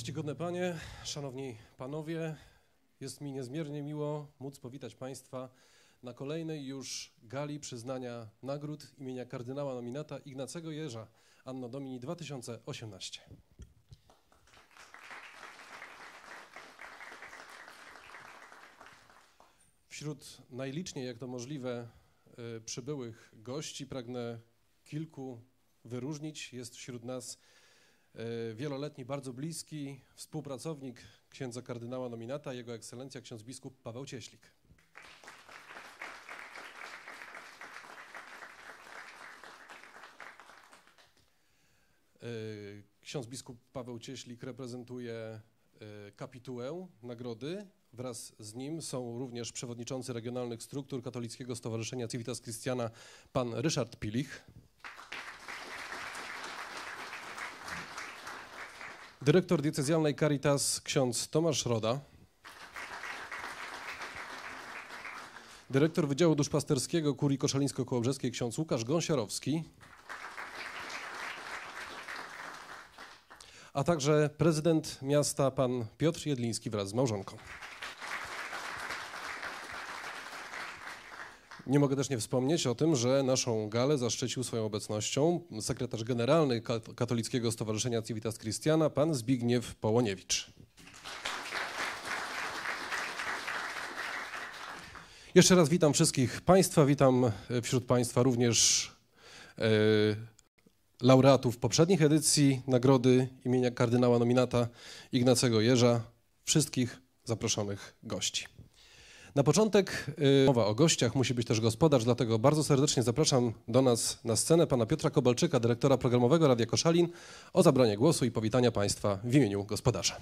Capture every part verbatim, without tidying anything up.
Czcigodne Panie, Szanowni Panowie, jest mi niezmiernie miło móc powitać Państwa na kolejnej już gali przyznania nagród imienia kardynała nominata Ignacego Jerza Anno Domini dwa tysiące osiemnaście. Wśród najliczniej, jak to możliwe, przybyłych gości pragnę kilku wyróżnić. Jest wśród nas wieloletni, bardzo bliski współpracownik księdza kardynała nominata, jego ekscelencja ksiądz biskup Paweł Cieślik. Ksiądz biskup Paweł Cieślik reprezentuje kapitułę nagrody. Wraz z nim są również przewodniczący regionalnych struktur Katolickiego Stowarzyszenia Civitas Christiana pan Ryszard Pilich, dyrektor diecezjalnej Caritas ksiądz Tomasz Roda, dyrektor Wydziału Duszpasterskiego Kurii Koszalińsko-Kołobrzeskiej ksiądz Łukasz Gąsiorowski, a także prezydent miasta pan Piotr Jedliński wraz z małżonką. Nie mogę też nie wspomnieć o tym, że naszą galę zaszczycił swoją obecnością sekretarz generalny Katolickiego Stowarzyszenia Civitas Christiana, pan Zbigniew Połoniewicz. Jeszcze raz witam wszystkich Państwa, witam wśród Państwa również e, laureatów poprzednich edycji nagrody imienia kardynała nominata Ignacego Jerza, wszystkich zaproszonych gości. Na początek y, mowa o gościach, musi być też gospodarz, dlatego bardzo serdecznie zapraszam do nas na scenę pana Piotra Kobalczyka, dyrektora programowego Radia Koszalin, o zabranie głosu i powitania Państwa w imieniu gospodarza.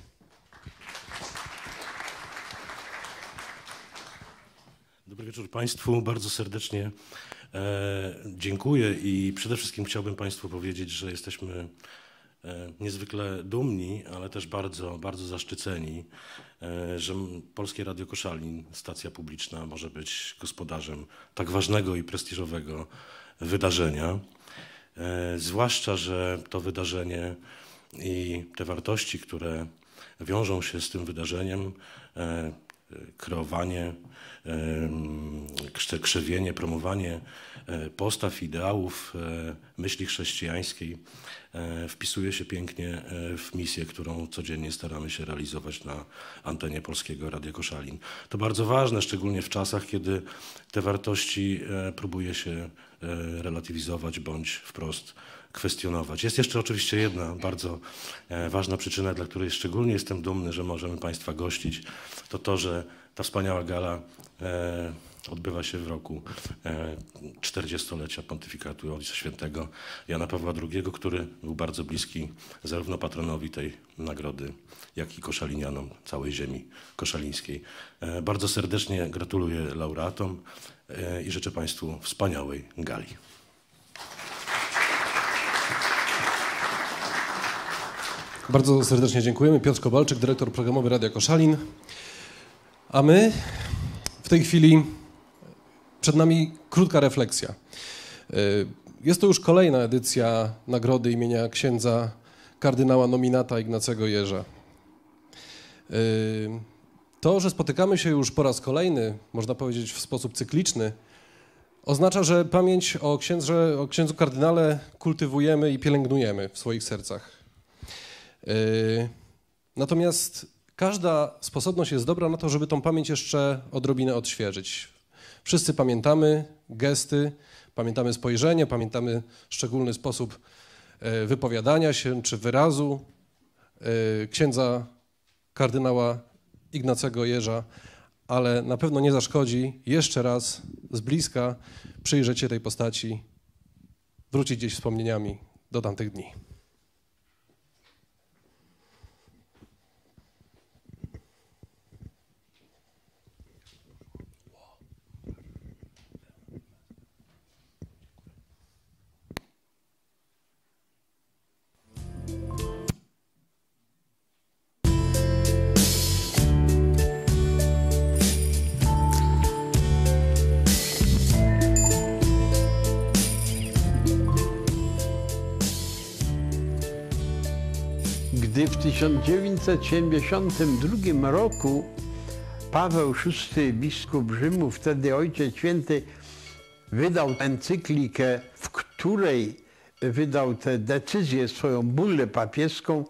Dobry wieczór Państwu, bardzo serdecznie e, dziękuję i przede wszystkim chciałbym Państwu powiedzieć, że jesteśmy e, niezwykle dumni, ale też bardzo, bardzo zaszczyceni, e, że Polskie Radio Koszalin, stacja publiczna, może być gospodarzem tak ważnego i prestiżowego wydarzenia. E, zwłaszcza, że to wydarzenie i te wartości, które wiążą się z tym wydarzeniem, e, kreowanie, krzewienie, promowanie postaw, ideałów, myśli chrześcijańskiej wpisuje się pięknie w misję, którą codziennie staramy się realizować na antenie Polskiego Radia Koszalin. To bardzo ważne, szczególnie w czasach, kiedy te wartości próbuje się relatywizować bądź wprost kwestionować. Jest jeszcze oczywiście jedna bardzo ważna przyczyna, dla której szczególnie jestem dumny, że możemy Państwa gościć. To to, że ta wspaniała gala e, odbywa się w roku e, czterdziestolecia pontyfikatu Ojca Świętego Jana Pawła drugiego, który był bardzo bliski zarówno patronowi tej nagrody, jak i koszalinianom całej ziemi koszalińskiej. E, bardzo serdecznie gratuluję laureatom e, i życzę Państwu wspaniałej gali. Bardzo serdecznie dziękujemy. Piotr Kobalczyk, dyrektor programowy Radia Koszalin. A my w tej chwili przed nami krótka refleksja. Jest to już kolejna edycja nagrody imienia księdza kardynała nominata Ignacego Jerza. To, że spotykamy się już po raz kolejny, można powiedzieć w sposób cykliczny, oznacza, że pamięć o, księdze, o księdzu kardynale kultywujemy i pielęgnujemy w swoich sercach. Natomiast każda sposobność jest dobra na to, żeby tą pamięć jeszcze odrobinę odświeżyć. Wszyscy pamiętamy gesty, pamiętamy spojrzenie, pamiętamy szczególny sposób wypowiadania się czy wyrazu księdza kardynała Ignacego Jerza, ale na pewno nie zaszkodzi jeszcze raz z bliska przyjrzeć się tej postaci, wrócić gdzieś wspomnieniami do tamtych dni. Gdy w tysiąc dziewięćset siedemdziesiątym drugim roku Paweł szósty, biskup Rzymu, wtedy Ojciec Święty, wydał encyklikę, w której wydał tę decyzję, swoją bullę papieską,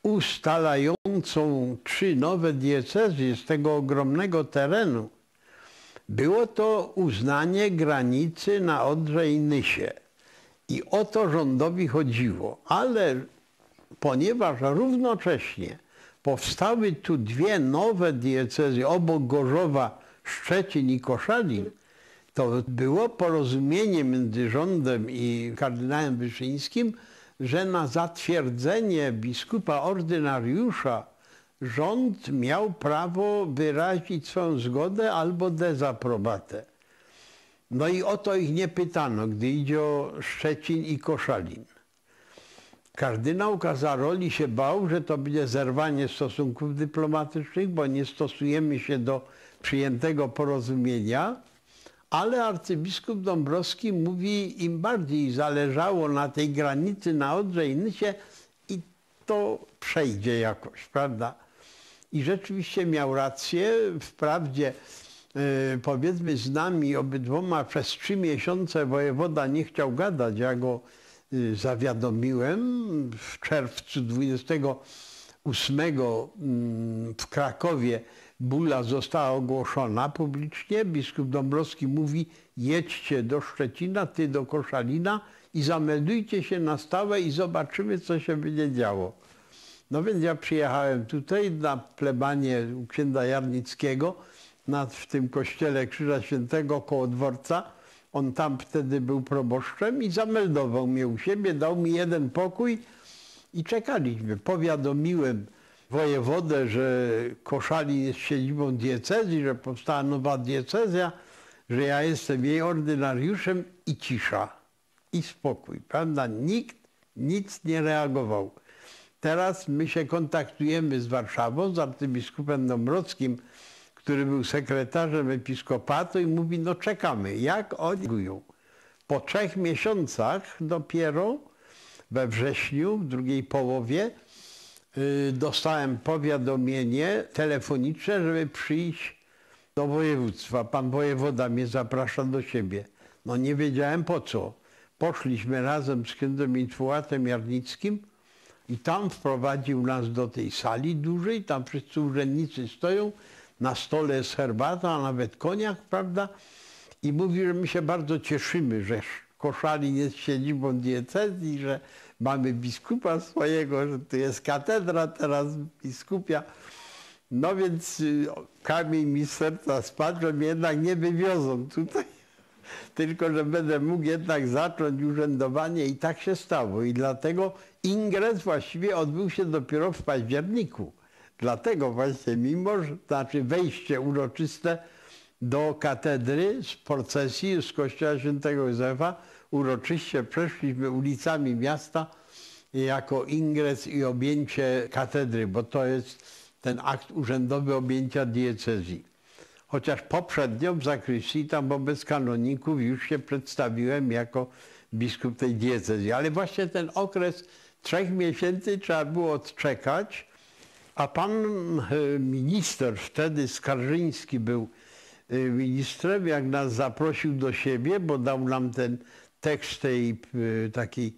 ustalającą trzy nowe diecezje z tego ogromnego terenu. Było to uznanie granicy na Odrze i Nysie. I o to rządowi chodziło. Ale ponieważ równocześnie powstały tu dwie nowe diecezje obok Gorzowa, Szczecin i Koszalin, to było porozumienie między rządem i kardynałem Wyszyńskim, że na zatwierdzenie biskupa ordynariusza rząd miał prawo wyrazić swoją zgodę albo dezaprobatę. No i o to ich nie pytano, gdy idzie o Szczecin i Koszalin. Kardynał Casaroli się bał, że to będzie zerwanie stosunków dyplomatycznych, bo nie stosujemy się do przyjętego porozumienia, ale arcybiskup Dąbrowski mówi, im bardziej zależało na tej granicy na Odrze i Nysie i to przejdzie jakoś, prawda? I rzeczywiście miał rację. Wprawdzie yy, powiedzmy z nami obydwoma przez trzy miesiące wojewoda nie chciał gadać. Ja go yy, zawiadomiłem w czerwcu dwudziestego ósmego yy, w Krakowie. Bulla została ogłoszona publicznie. Biskup Dąbrowski mówi, jedźcie do Szczecina, ty do Koszalina i zameldujcie się na stałe i zobaczymy, co się będzie działo. No więc ja przyjechałem tutaj na plebanię u księdza Jarnickiego na, w tym kościele Krzyża Świętego koło dworca. On tam wtedy był proboszczem i zameldował mnie u siebie, dał mi jeden pokój i czekaliśmy. Powiadomiłem wojewodę, że Koszalin jest siedzibą diecezji, że powstała nowa diecezja, że ja jestem jej ordynariuszem i cisza. I spokój, prawda? Nikt nic nie reagował. Teraz my się kontaktujemy z Warszawą, z arcybiskupem Dąbrowskim, który był sekretarzem episkopatu i mówi, no czekamy, jak oni reagują. Po trzech miesiącach dopiero we wrześniu, w drugiej połowie, yy, dostałem powiadomienie telefoniczne, żeby przyjść do województwa. Pan wojewoda mnie zaprasza do siebie. No nie wiedziałem po co. Poszliśmy razem z księdzem Infułatem Jarnickim i tam wprowadził nas do tej sali dużej, tam wszyscy urzędnicy stoją, na stole jest herbata, a nawet koniak, prawda? I mówi, że my się bardzo cieszymy, że Koszalin jest siedzibą diecezji, że mamy biskupa swojego, że tu jest katedra teraz biskupia. No więc kamień mi z serca spadł, że mnie jednak nie wywiozą tutaj, tylko że będę mógł jednak zacząć urzędowanie i tak się stało. I dlatego ingres właściwie odbył się dopiero w październiku. Dlatego właśnie mimo, że, znaczy wejście uroczyste do katedry z procesji z kościoła świętego Józefa, uroczyście przeszliśmy ulicami miasta jako ingres i objęcie katedry, bo to jest ten akt urzędowy objęcia diecezji. Chociaż poprzednio w zakrystii, tam wobec kanoników już się przedstawiłem jako biskup tej diecezji. Ale właśnie ten okres trzech miesięcy trzeba było odczekać, a pan minister, wtedy Skarżyński był ministrem, jak nas zaprosił do siebie, bo dał nam ten tekst tej takiej,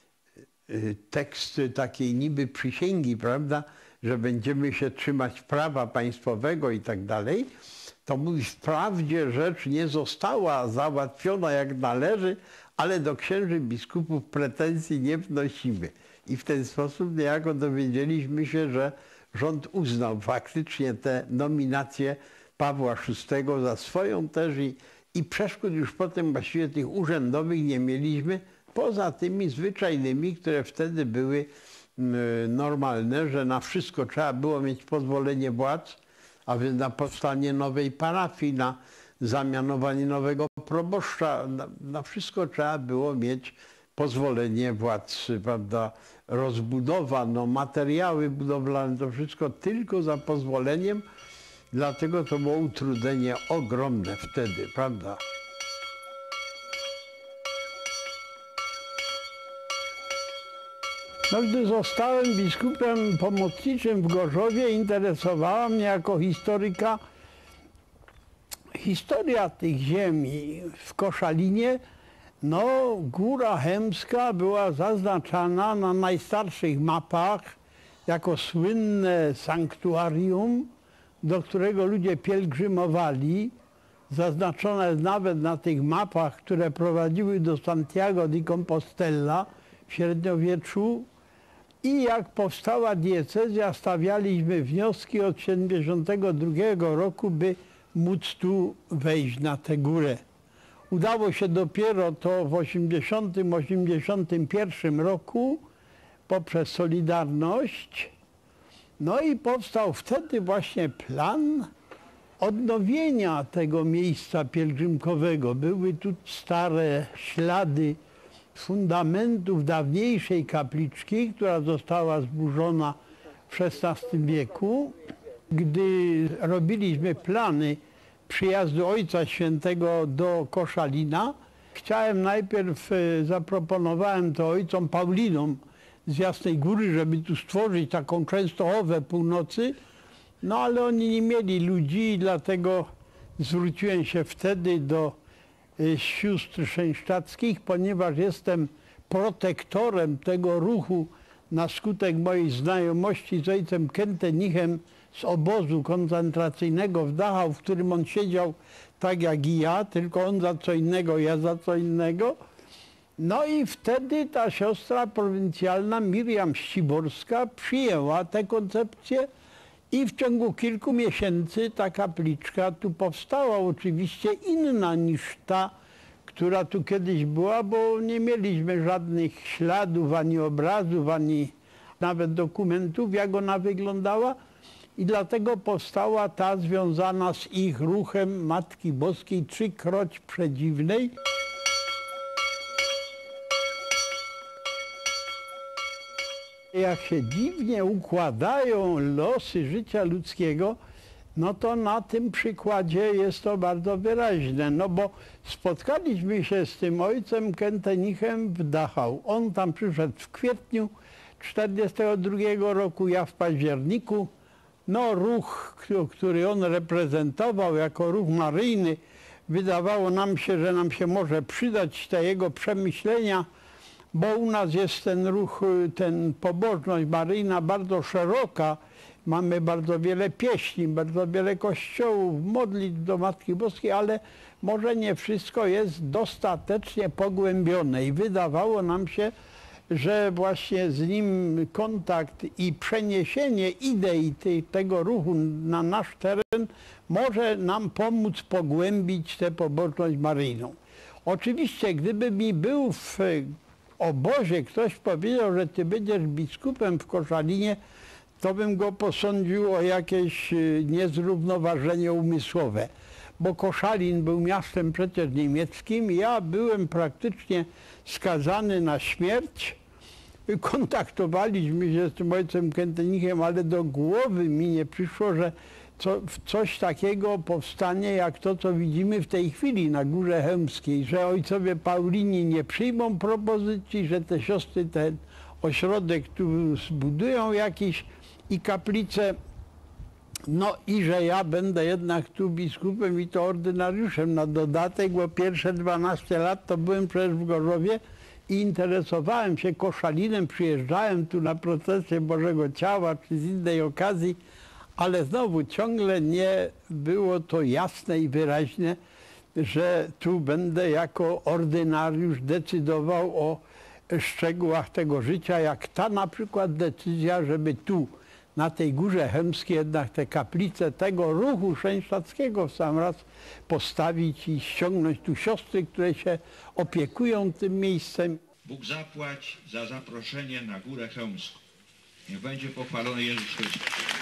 tekst takiej niby przysięgi, prawda, że będziemy się trzymać prawa państwowego i tak dalej, to mówi, wprawdzie rzecz nie została załatwiona jak należy, ale do księży biskupów pretensji nie wnosimy. I w ten sposób niejako dowiedzieliśmy się, że rząd uznał faktycznie te nominacje Pawła szóstego za swoją też i, i przeszkód już potem właściwie tych urzędowych nie mieliśmy, poza tymi zwyczajnymi, które wtedy były normalne, że na wszystko trzeba było mieć pozwolenie władz, a więc na powstanie nowej parafii, na zamianowanie nowego proboszcza, na, na wszystko trzeba było mieć pozwolenie władz, prawda, rozbudowa, no, materiały budowlane, to wszystko tylko za pozwoleniem, dlatego to było utrudnienie ogromne wtedy, prawda. No, gdy zostałem biskupem pomocniczym w Gorzowie, interesowała mnie jako historyka historia tych ziemi w Koszalinie. No, Góra Chełmska była zaznaczana na najstarszych mapach jako słynne sanktuarium, do którego ludzie pielgrzymowali. Zaznaczona jest nawet na tych mapach, które prowadziły do Santiago de Compostela w średniowieczu. I jak powstała diecezja, stawialiśmy wnioski od siedemdziesiątego drugiego roku, by móc tu wejść na tę górę. Udało się dopiero to w osiemdziesiątym osiemdziesiątym pierwszym roku poprzez Solidarność. No i powstał wtedy właśnie plan odnowienia tego miejsca pielgrzymkowego. Były tu stare ślady fundamentów dawniejszej kapliczki, która została zburzona w szesnastym wieku. Gdy robiliśmy plany przyjazdu Ojca Świętego do Koszalina, chciałem najpierw, zaproponowałem to ojcom Paulinom z Jasnej Góry, żeby tu stworzyć taką Częstochowę północy, no ale oni nie mieli ludzi i dlatego zwróciłem się wtedy do sióstr szeńsztackich, ponieważ jestem protektorem tego ruchu na skutek mojej znajomości z ojcem Kentenichem z obozu koncentracyjnego w Dachau, w którym on siedział tak jak i ja, tylko on za co innego, ja za co innego. No i wtedy ta siostra prowincjalna Miriam Ściborska przyjęła tę koncepcję i w ciągu kilku miesięcy ta kapliczka tu powstała, oczywiście inna niż ta, która tu kiedyś była, bo nie mieliśmy żadnych śladów, ani obrazów, ani nawet dokumentów, jak ona wyglądała. I dlatego powstała ta związana z ich ruchem Matki Boskiej Trzykroć Przedziwnej. Jak się dziwnie układają losy życia ludzkiego, no to na tym przykładzie jest to bardzo wyraźne. No bo spotkaliśmy się z tym ojcem Kentenichem w Dachau. On tam przyszedł w kwietniu czterdziestego drugiego roku, ja w październiku. No ruch, który on reprezentował jako ruch maryjny, wydawało nam się, że nam się może przydać te jego przemyślenia, bo u nas jest ten ruch, ten pobożność maryjna bardzo szeroka. Mamy bardzo wiele pieśni, bardzo wiele kościołów, modlitw do Matki Boskiej, ale może nie wszystko jest dostatecznie pogłębione i wydawało nam się, że właśnie z nim kontakt i przeniesienie idei tej, tego ruchu na nasz teren może nam pomóc pogłębić tę pobożność maryjną. Oczywiście, gdyby mi był w obozie ktoś powiedział, że ty będziesz biskupem w Koszalinie, to bym go posądził o jakieś niezrównoważenie umysłowe. Bo Koszalin był miastem przecież niemieckim. Ja byłem praktycznie skazany na śmierć. Kontaktowaliśmy się z tym ojcem Kentenichem, ale do głowy mi nie przyszło, że co, coś takiego powstanie jak to, co widzimy w tej chwili na Górze Chełmskiej, że ojcowie Paulini nie przyjmą propozycji, że te siostry ten ośrodek tu zbudują jakiś i kaplicę. No i że ja będę jednak tu biskupem i to ordynariuszem na dodatek, bo pierwsze dwanaście lat to byłem przecież w Gorzowie i interesowałem się Koszalinem, przyjeżdżałem tu na procesję Bożego Ciała czy z innej okazji, ale znowu ciągle nie było to jasne i wyraźne, że tu będę jako ordynariusz decydował o szczegółach tego życia, jak ta na przykład decyzja, żeby tu na tej Górze Chełmskiej jednak te kaplice tego ruchu szeńsztackiego w sam raz postawić i ściągnąć tu siostry, które się opiekują tym miejscem. Bóg zapłać za zaproszenie na Górę Chełmską. Niech będzie pochwalony Jezus Chrystus.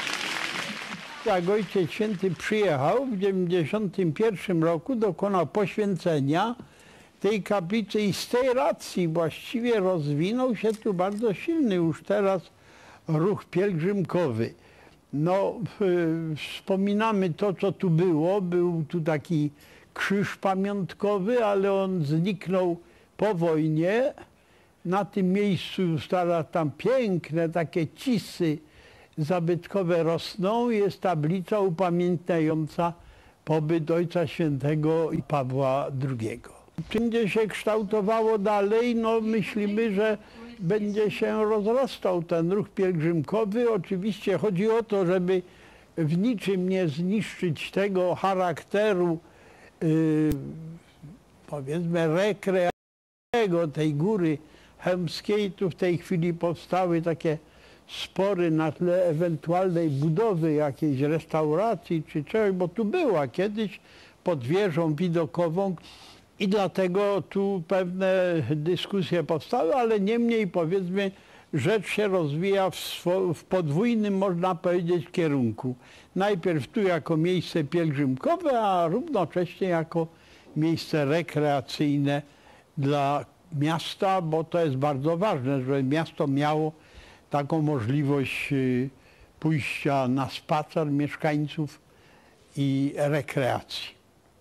Jak Ojciec Święty przyjechał w dziewięćdziesiątym pierwszym roku, dokonał poświęcenia tej kaplicy i z tej racji właściwie rozwinął się tu bardzo silny już teraz ruch pielgrzymkowy. No, wspominamy to, co tu było. Był tu taki krzyż pamiątkowy, ale on zniknął po wojnie. na tym miejscu stara tam piękne takie cisy zabytkowe rosną. Jest tablica upamiętniająca pobyt Ojca Świętego i Pawła drugiego. Będzie się kształtowało dalej, no myślimy, że będzie się rozrastał ten ruch pielgrzymkowy. Oczywiście chodzi o to, żeby w niczym nie zniszczyć tego charakteru, yy, powiedzmy, rekreacyjnego tej góry chełmskiej. Tu w tej chwili powstały takie spory na tle ewentualnej budowy jakiejś restauracji czy czegoś, bo tu była kiedyś pod wieżą widokową i dlatego tu pewne dyskusje powstały, ale niemniej, powiedzmy, rzecz się rozwija w, swo, w podwójnym, można powiedzieć, kierunku. Najpierw tu jako miejsce pielgrzymkowe, a równocześnie jako miejsce rekreacyjne dla miasta, bo to jest bardzo ważne, żeby miasto miało taką możliwość pójścia na spacer mieszkańców i rekreacji.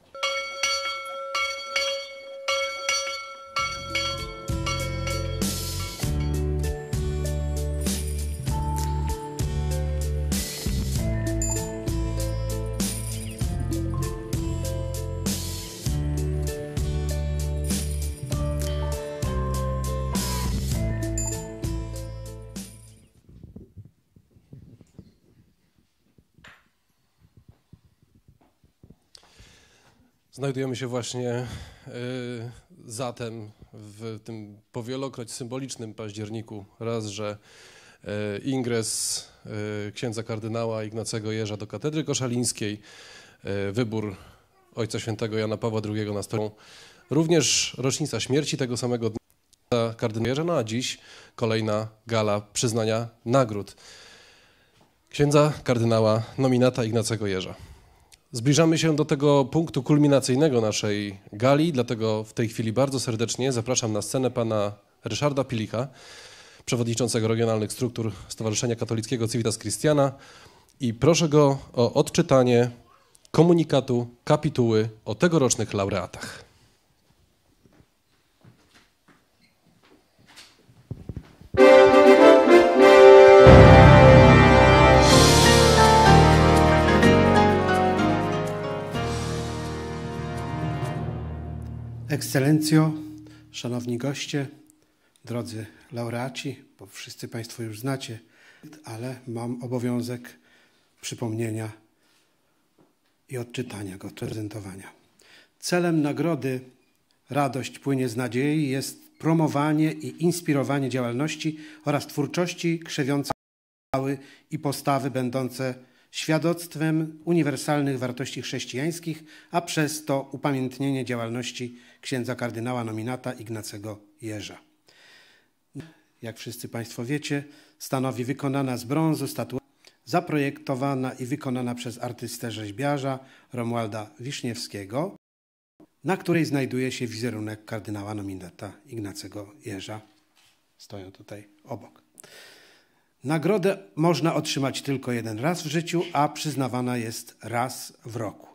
Znajdujemy się właśnie y, zatem w tym powielokroć symbolicznym październiku. Raz, że y, ingres y, księdza kardynała Ignacego Jerza do katedry koszalińskiej, y, wybór Ojca Świętego Jana Pawła drugiego na stolę. Również rocznica śmierci tego samego dnia kardynała Jerza, no a dziś kolejna gala przyznania nagród księdza kardynała nominata Ignacego Jerza. Zbliżamy się do tego punktu kulminacyjnego naszej gali, dlatego w tej chwili bardzo serdecznie zapraszam na scenę pana Ryszarda Pilicha, przewodniczącego regionalnych struktur Stowarzyszenia Katolickiego Civitas Christiana, i proszę go o odczytanie komunikatu kapituły o tegorocznych laureatach. Ekscelencjo, szanowni goście, drodzy laureaci, bo wszyscy Państwo już znacie, ale mam obowiązek przypomnienia i odczytania go, prezentowania. Celem nagrody Radość płynie z nadziei jest promowanie i inspirowanie działalności oraz twórczości krzewiącej ideały i postawy będące świadectwem uniwersalnych wartości chrześcijańskich, a przez to upamiętnienie działalności księdza kardynała nominata Ignacego Jerza. Jak wszyscy Państwo wiecie, stanowi wykonana z brązu statuetka, zaprojektowana i wykonana przez artystę rzeźbiarza Romualda Wiszniewskiego, na której znajduje się wizerunek kardynała nominata Ignacego Jerza. Stoją tutaj obok. Nagrodę można otrzymać tylko jeden raz w życiu, a przyznawana jest raz w roku.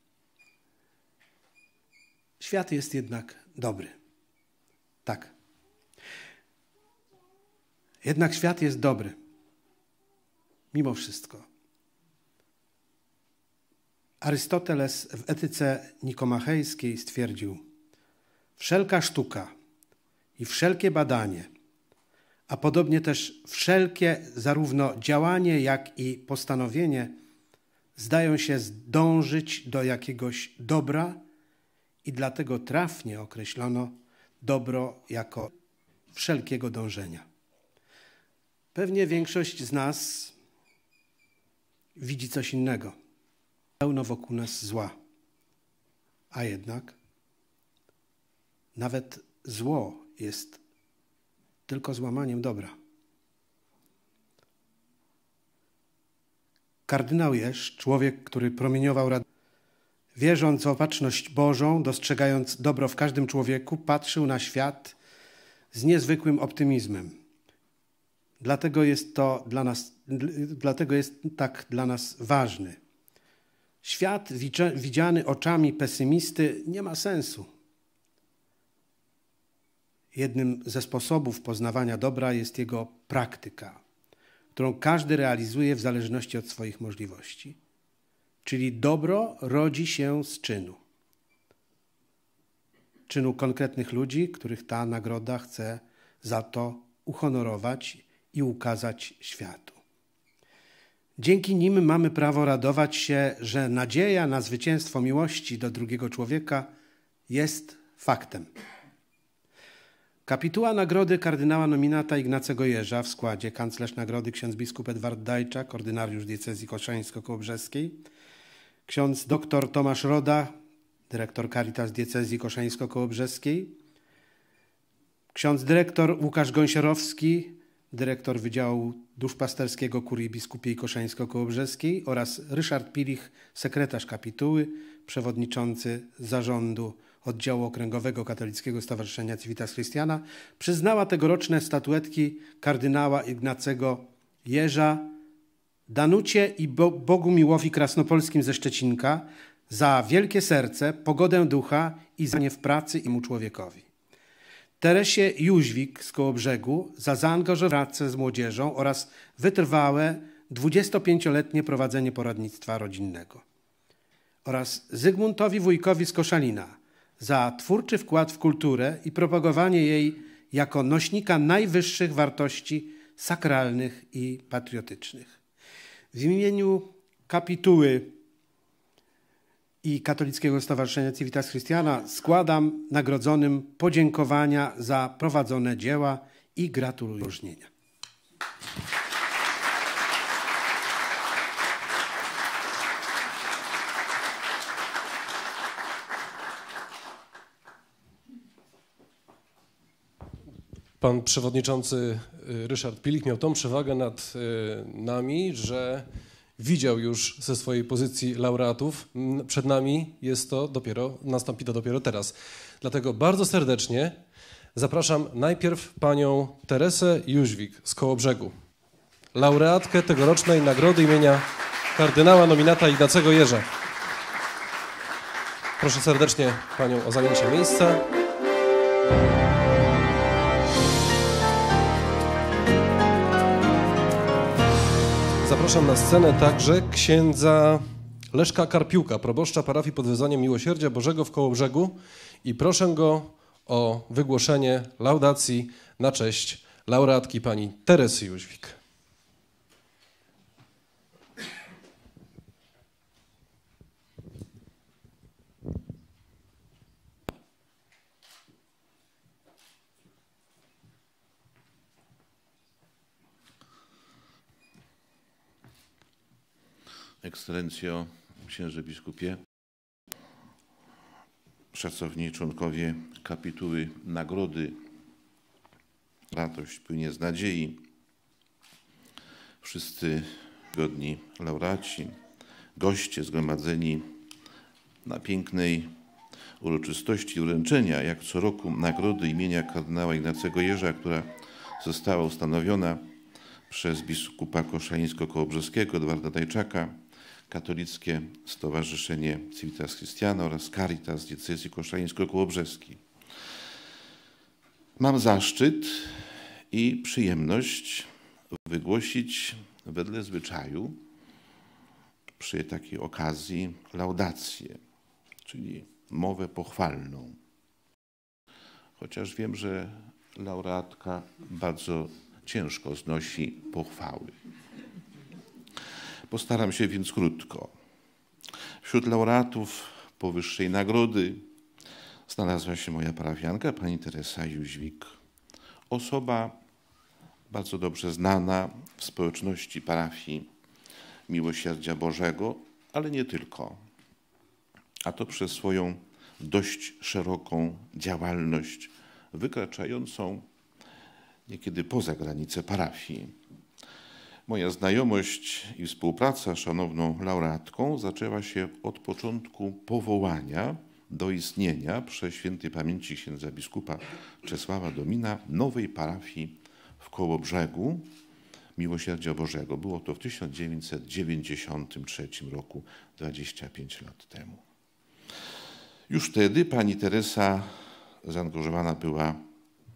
Świat jest jednak dobry. Tak. Jednak świat jest dobry. Mimo wszystko. Arystoteles w Etyce Nikomachejskiej stwierdził: wszelka sztuka i wszelkie badanie, a podobnie też wszelkie zarówno działanie, jak i postanowienie zdają się dążyć do jakiegoś dobra i dlatego trafnie określono dobro jako wszelkiego dążenia. Pewnie większość z nas widzi coś innego. Pełno wokół nas zła, a jednak nawet zło jest tylko złamaniem dobra. Kardynał Jerz, człowiek, który promieniował radość, wierząc w opatrzność Bożą, dostrzegając dobro w każdym człowieku, patrzył na świat z niezwykłym optymizmem. Dlatego jest to dla nas, dlatego jest tak dla nas ważny. Świat widziany oczami pesymisty nie ma sensu. Jednym ze sposobów poznawania dobra jest jego praktyka, którą każdy realizuje w zależności od swoich możliwości. Czyli dobro rodzi się z czynu. Czynu konkretnych ludzi, których ta nagroda chce za to uhonorować i ukazać światu. Dzięki nim mamy prawo radować się, że nadzieja na zwycięstwo miłości do drugiego człowieka jest faktem. Kapituła nagrody kardynała nominata Ignacego Jerza w składzie kanclerz nagrody ksiądz biskup Edward Dajczak, ordynariusz diecezji koszańsko-kołobrzeskiej, ksiądz dr Tomasz Roda, dyrektor Caritas diecezji koszańsko-kołobrzeskiej, ksiądz dyrektor Łukasz Gąsiorowski, dyrektor Wydziału Duszpasterskiego Kurii Biskupiej Koszańsko-Kołobrzeskiej oraz Ryszard Pilich, sekretarz kapituły, przewodniczący zarządu Oddziału Okręgowego Katolickiego Stowarzyszenia Civitas Christiana, przyznała tegoroczne statuetki kardynała Ignacego Jerza Danucie i Bogumiłowi Krasnopolskim ze Szczecinka za wielkie serce, pogodę ducha i zaangażowanie w pracy i mu człowiekowi. Teresie Jóźwik z Kołobrzegu za zaangażowanie w pracę z młodzieżą oraz wytrwałe dwudziestopięcioletnie prowadzenie poradnictwa rodzinnego. Oraz Zygmuntowi Wójkowi z Koszalina za twórczy wkład w kulturę i propagowanie jej jako nośnika najwyższych wartości sakralnych i patriotycznych. W imieniu kapituły i Katolickiego Stowarzyszenia Civitas Christiana składam nagrodzonym podziękowania za prowadzone dzieła i gratuluję wyróżnienia. Pan przewodniczący Ryszard Pilich miał tą przewagę nad nami, że widział już ze swojej pozycji laureatów. Przed nami jest to dopiero, nastąpi to dopiero teraz. Dlatego bardzo serdecznie zapraszam najpierw panią Teresę Jóźwik z Kołobrzegu, laureatkę tegorocznej nagrody imienia kardynała nominata Ignacego Jerza. Proszę serdecznie panią o zajęcie miejsca. Zapraszam na scenę także księdza Leszka Karpiuka, proboszcza parafii pod wezwaniem Miłosierdzia Bożego w Kołobrzegu i proszę go o wygłoszenie laudacji na cześć laureatki pani Teresy Jóźwik. Ekscelencjo, księże biskupie, szacowni członkowie kapituły nagrody, radość płynie z nadziei, wszyscy godni laureaci, goście zgromadzeni na pięknej uroczystości wręczenia, jak co roku, nagrody imienia kardynała Ignacego Jerza, która została ustanowiona przez biskupa koszańsko-kołobrzeskiego Edwarda Dajczaka, Katolickie Stowarzyszenie Civitas Christiana oraz Caritas diecezji koszańsko-kołobrzeskiej. Mam zaszczyt i przyjemność wygłosić wedle zwyczaju przy takiej okazji laudację, czyli mowę pochwalną. Chociaż wiem, że laureatka bardzo ciężko znosi pochwały. Postaram się więc krótko. Wśród laureatów powyższej nagrody znalazła się moja parafianka, pani Teresa Jóźwik. Osoba bardzo dobrze znana w społeczności parafii Miłosierdzia Bożego, ale nie tylko. A to przez swoją dość szeroką działalność, wykraczającą niekiedy poza granice parafii. Moja znajomość i współpraca z szanowną laureatką zaczęła się od początku powołania do istnienia przez świętej pamięci księdza biskupa Czesława Domina nowej parafii w Kołobrzegu Miłosierdzia Bożego. Było to w tysiąc dziewięćset dziewięćdziesiątym trzecim roku, dwadzieścia pięć lat temu. Już wtedy pani Teresa zaangażowana była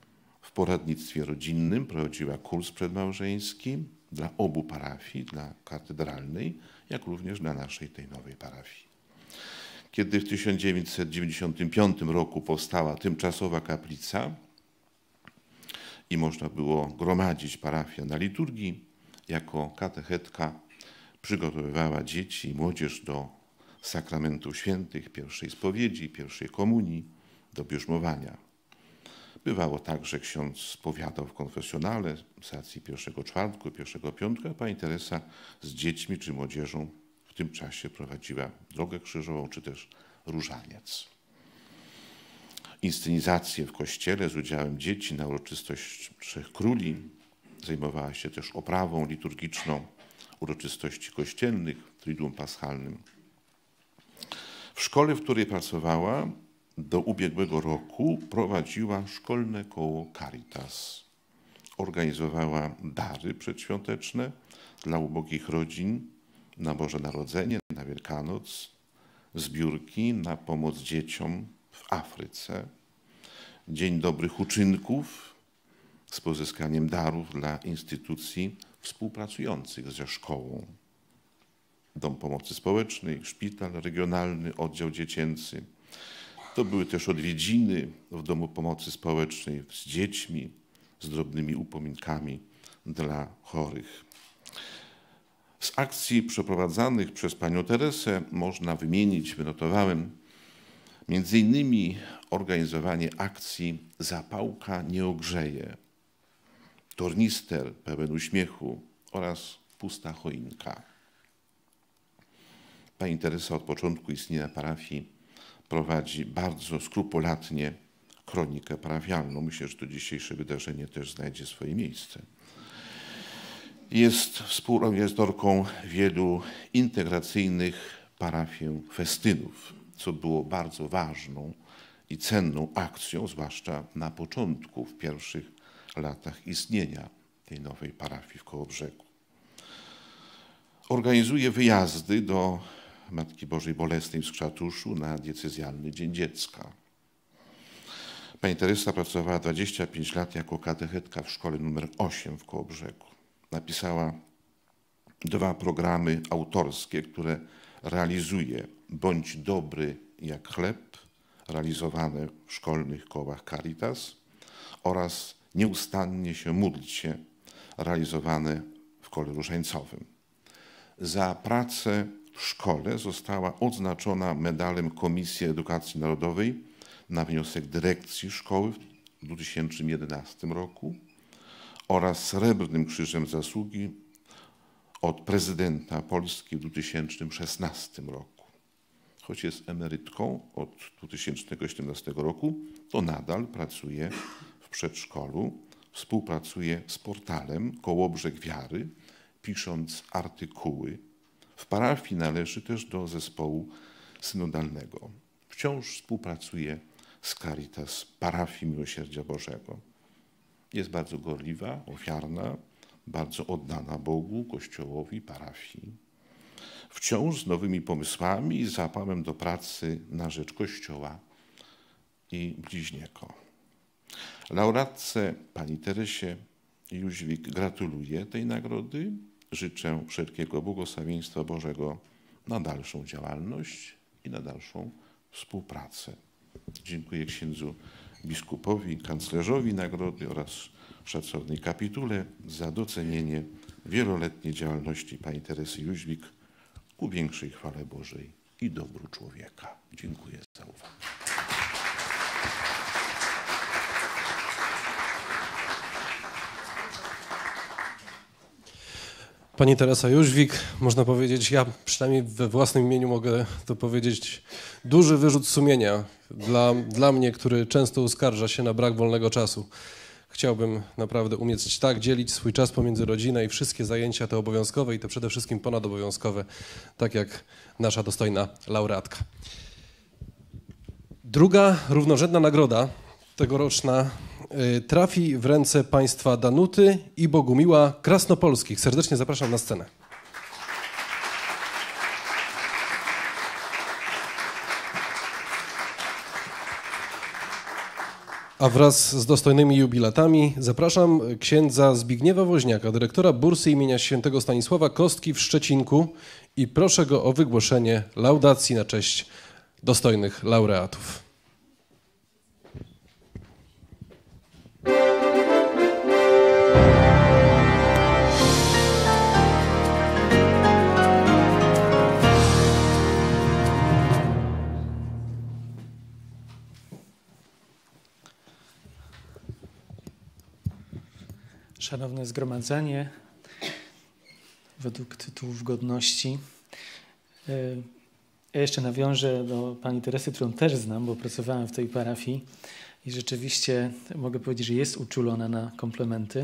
w poradnictwie rodzinnym, prowadziła kurs przedmałżeński dla obu parafii, dla katedralnej, jak również dla naszej tej nowej parafii. Kiedy w tysiąc dziewięćset dziewięćdziesiątym piątym roku powstała tymczasowa kaplica i można było gromadzić parafię na liturgii, jako katechetka przygotowywała dzieci i młodzież do sakramentów świętych, pierwszej spowiedzi, pierwszej komunii, do bierzmowania. Bywało tak, że ksiądz spowiadał w konfesjonale z racji pierwszego czwartku, pierwszego piątku, a pani Teresa z dziećmi czy młodzieżą w tym czasie prowadziła drogę krzyżową czy też różaniec. Inscenizacje w kościele z udziałem dzieci na uroczystość Trzech Króli. Zajmowała się też oprawą liturgiczną uroczystości kościelnych w Triduum Paschalnym. W szkole, w której pracowała, do ubiegłego roku prowadziła szkolne koło Caritas. Organizowała dary przedświąteczne dla ubogich rodzin na Boże Narodzenie, na Wielkanoc, zbiórki na pomoc dzieciom w Afryce, Dzień Dobrych Uczynków z pozyskaniem darów dla instytucji współpracujących ze szkołą. Dom Pomocy Społecznej, szpital regionalny, oddział dziecięcy. To były też odwiedziny w Domu Pomocy Społecznej z dziećmi, z drobnymi upominkami dla chorych. Z akcji przeprowadzanych przez panią Teresę można wymienić, wynotowałem, między innymi organizowanie akcji Zapałka nie ogrzeje, tornister pełen uśmiechu oraz pusta choinka. Pani Teresa od początku istnienia parafii prowadzi bardzo skrupulatnie kronikę parafialną. Myślę, że to dzisiejsze wydarzenie też znajdzie swoje miejsce. Jest współorganizatorką wielu integracyjnych parafii festynów, co było bardzo ważną i cenną akcją, zwłaszcza na początku, w pierwszych latach istnienia tej nowej parafii w Kołobrzegu. Organizuje wyjazdy do Matki Bożej Bolesnej w Skrzatuszu na diecezjalny Dzień Dziecka. Pani Teresa pracowała dwadzieścia pięć lat jako katechetka w szkole numer osiem w Kołobrzegu. Napisała dwa programy autorskie, które realizuje: Bądź dobry jak chleb, realizowane w szkolnych kołach Caritas, oraz Nieustannie się módlcie, realizowane w kole różańcowym. Za pracę w szkole została odznaczona medalem Komisji Edukacji Narodowej na wniosek dyrekcji szkoły w dwa tysiące jedenastym roku oraz Srebrnym Krzyżem Zasługi od prezydenta Polski w dwa tysiące szesnastym roku. Choć jest emerytką od dwa tysiące osiemnastego roku, to nadal pracuje w przedszkolu, współpracuje z portalem Kołobrzeg Wiary, pisząc artykuły. W parafii należy też do zespołu synodalnego. Wciąż współpracuje z Caritas Parafii Miłosierdzia Bożego. Jest bardzo gorliwa, ofiarna, bardzo oddana Bogu, Kościołowi, parafii. Wciąż z nowymi pomysłami i zapałem do pracy na rzecz Kościoła i bliźniego. Laureatce pani Teresie Jóźwik gratuluję tej nagrody. Życzę wszelkiego błogosławieństwa Bożego na dalszą działalność i na dalszą współpracę. Dziękuję księdzu biskupowi, kanclerzowi nagrody oraz szacownej kapitule za docenienie wieloletniej działalności pani Teresy Jóźwik ku większej chwale Bożej i dobru człowieka. Dziękuję za uwagę. Pani Teresa Jóźwik, można powiedzieć, ja przynajmniej we własnym imieniu mogę to powiedzieć, duży wyrzut sumienia dla, dla mnie, który często uskarża się na brak wolnego czasu. Chciałbym naprawdę umieć tak dzielić swój czas pomiędzy rodzinę i wszystkie zajęcia te obowiązkowe i te przede wszystkim ponadobowiązkowe, tak jak nasza dostojna laureatka. Druga równorzędna nagroda tegoroczna y, trafi w ręce państwa Danuty i Bogumiła Krasnopolskich. Serdecznie zapraszam na scenę. A wraz z dostojnymi jubilatami zapraszam księdza Zbigniewa Woźniaka, dyrektora bursy imienia świętego Stanisława Kostki w Szczecinku i proszę go o wygłoszenie laudacji na cześć dostojnych laureatów. Szanowne zgromadzenie, według tytułów godności. Ja jeszcze nawiążę do pani Teresy, którą też znam, bo pracowałem w tej parafii i rzeczywiście mogę powiedzieć, że jest uczulona na komplementy.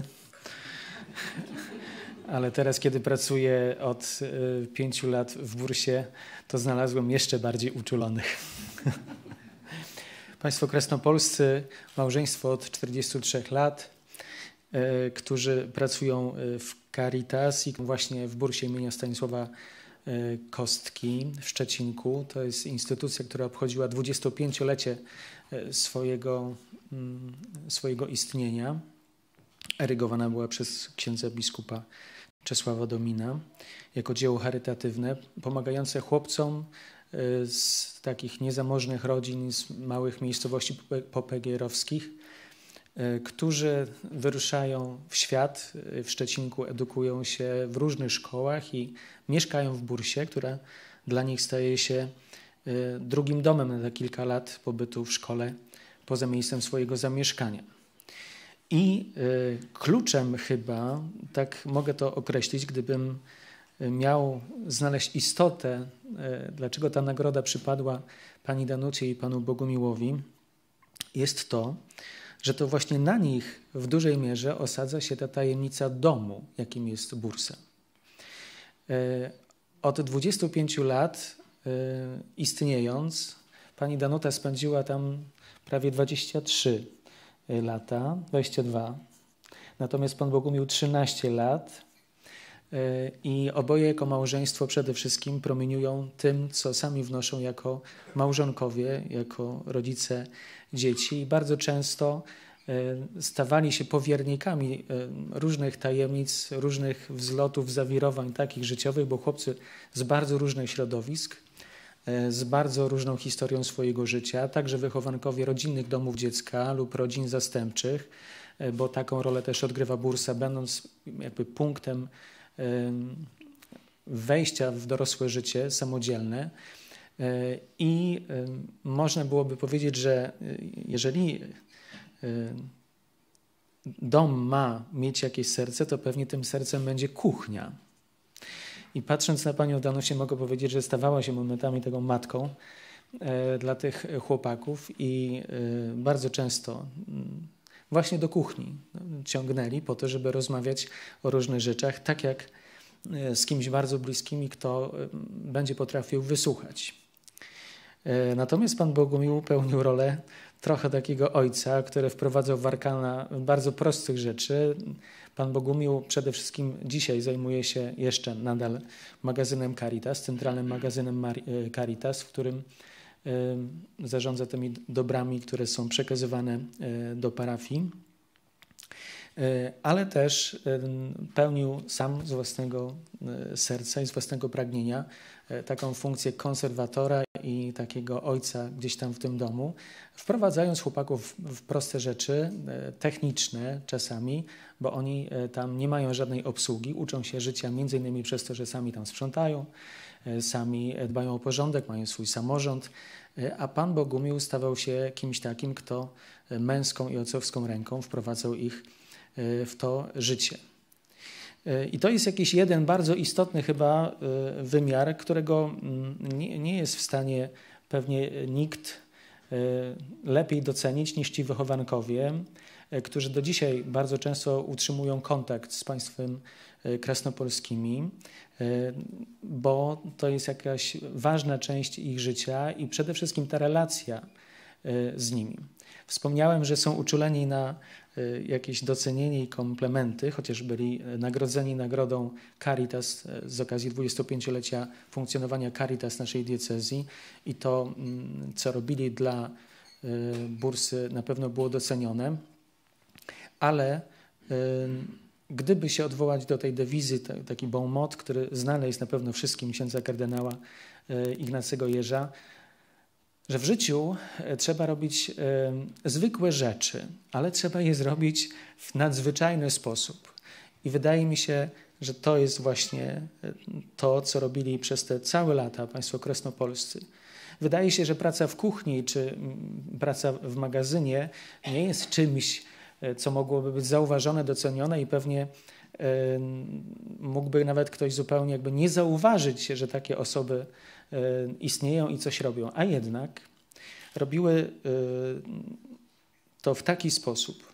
Ale teraz, kiedy pracuję od pięciu lat w bursie, to znalazłem jeszcze bardziej uczulonych. Państwo krasnopolscy, małżeństwo od czterdziestu trzech lat, którzy pracują w Caritas i właśnie w bursie imienia Stanisława Kostki w Szczecinku. To jest instytucja, która obchodziła dwudziestopięciolecie swojego, swojego istnienia. Erygowana była przez księdza biskupa Czesława Domina jako dzieło charytatywne, pomagające chłopcom z takich niezamożnych rodzin, z małych miejscowości popegierowskich, którzy wyruszają w świat, w Szczecinku edukują się w różnych szkołach i mieszkają w bursie, która dla nich staje się drugim domem na kilka lat pobytu w szkole poza miejscem swojego zamieszkania. I kluczem chyba, tak mogę to określić, gdybym miał znaleźć istotę, dlaczego ta nagroda przypadła pani Danucie i panu Bogumiłowi, jest to, że to właśnie na nich w dużej mierze osadza się ta tajemnica domu, jakim jest bursa. Od dwudziestu pięciu lat istniejąc, pani Danuta spędziła tam prawie dwadzieścia trzy lata, dwadzieścia dwa. Natomiast pan Bogumił trzynaście lat i oboje jako małżeństwo przede wszystkim promieniują tym, co sami wnoszą jako małżonkowie, jako rodzice dzieci i bardzo często stawali się powiernikami różnych tajemnic, różnych wzlotów, zawirowań takich życiowych, bo chłopcy z bardzo różnych środowisk, z bardzo różną historią swojego życia, także wychowankowie rodzinnych domów dziecka lub rodzin zastępczych, bo taką rolę też odgrywa bursa, będąc jakby punktem wejścia w dorosłe życie samodzielne. I można byłoby powiedzieć, że jeżeli dom ma mieć jakieś serce, to pewnie tym sercem będzie kuchnia. I patrząc na panią Danusię, mogę powiedzieć, że stawała się momentami taką matką dla tych chłopaków i bardzo często właśnie do kuchni ciągnęli po to, żeby rozmawiać o różnych rzeczach, tak jak z kimś bardzo bliskim i kto będzie potrafił wysłuchać. Natomiast pan Bogumił pełnił rolę trochę takiego ojca, który wprowadzał w arkana bardzo prostych rzeczy. Pan Bogumił przede wszystkim dzisiaj zajmuje się jeszcze nadal magazynem Caritas, centralnym magazynem Caritas, w którym zarządza tymi dobrami, które są przekazywane do parafii, ale też pełnił sam z własnego serca i z własnego pragnienia taką funkcję konserwatora i takiego ojca gdzieś tam w tym domu, wprowadzając chłopaków w proste rzeczy, techniczne czasami, bo oni tam nie mają żadnej obsługi, uczą się życia między innymi przez to, że sami tam sprzątają, sami dbają o porządek, mają swój samorząd, a pan Bogumił stawał się kimś takim, kto męską i ojcowską ręką wprowadzał ich w to życie. I to jest jakiś jeden bardzo istotny chyba wymiar, którego nie, nie jest w stanie pewnie nikt lepiej docenić niż ci wychowankowie, którzy do dzisiaj bardzo często utrzymują kontakt z państwem krasnopolskimi, bo to jest jakaś ważna część ich życia i przede wszystkim ta relacja z nimi. Wspomniałem, że są uczuleni na jakieś docenienie i komplementy, chociaż byli nagrodzeni nagrodą Caritas z okazji dwudziestopięciolecia funkcjonowania Caritas naszej diecezji i to, co robili dla bursy na pewno było docenione, ale gdyby się odwołać do tej dewizy, taki bon mot, który znany jest na pewno wszystkim księdza kardynała Ignacego Jerza, że w życiu trzeba robić zwykłe rzeczy, ale trzeba je zrobić w nadzwyczajny sposób. I wydaje mi się, że to jest właśnie to, co robili przez te całe lata państwo kresnopolscy. Wydaje się, że praca w kuchni czy praca w magazynie nie jest czymś, co mogłoby być zauważone, docenione i pewnie mógłby nawet ktoś zupełnie jakby nie zauważyć, że takie osoby istnieją i coś robią. A jednak robiły to w taki sposób,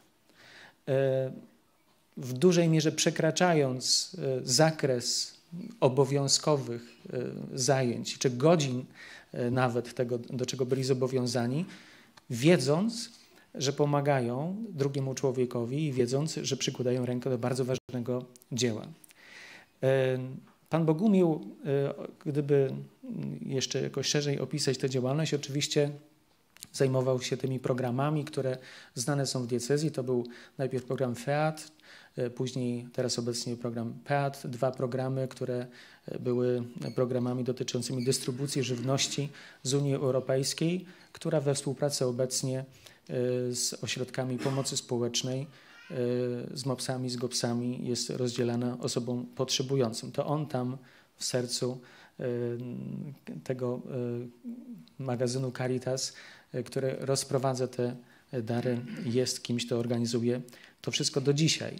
w dużej mierze przekraczając zakres obowiązkowych zajęć, czy godzin nawet tego, do czego byli zobowiązani, wiedząc, że pomagają drugiemu człowiekowi i wiedząc, że przykładają rękę do bardzo ważnego dzieła. Pan Bogumił, gdyby jeszcze jakoś szerzej opisać tę działalność, oczywiście zajmował się tymi programami, które znane są w diecezji. To był najpierw program FEAT, później teraz obecnie program PEAT, dwa programy, które były programami dotyczącymi dystrybucji żywności z Unii Europejskiej, która we współpracy obecnie z ośrodkami pomocy społecznej, z mopsami, z gopsami jest rozdzielana osobom potrzebującym. To on tam w sercu tego magazynu Caritas, który rozprowadza te dary, jest kimś, kto organizuje to wszystko do dzisiaj.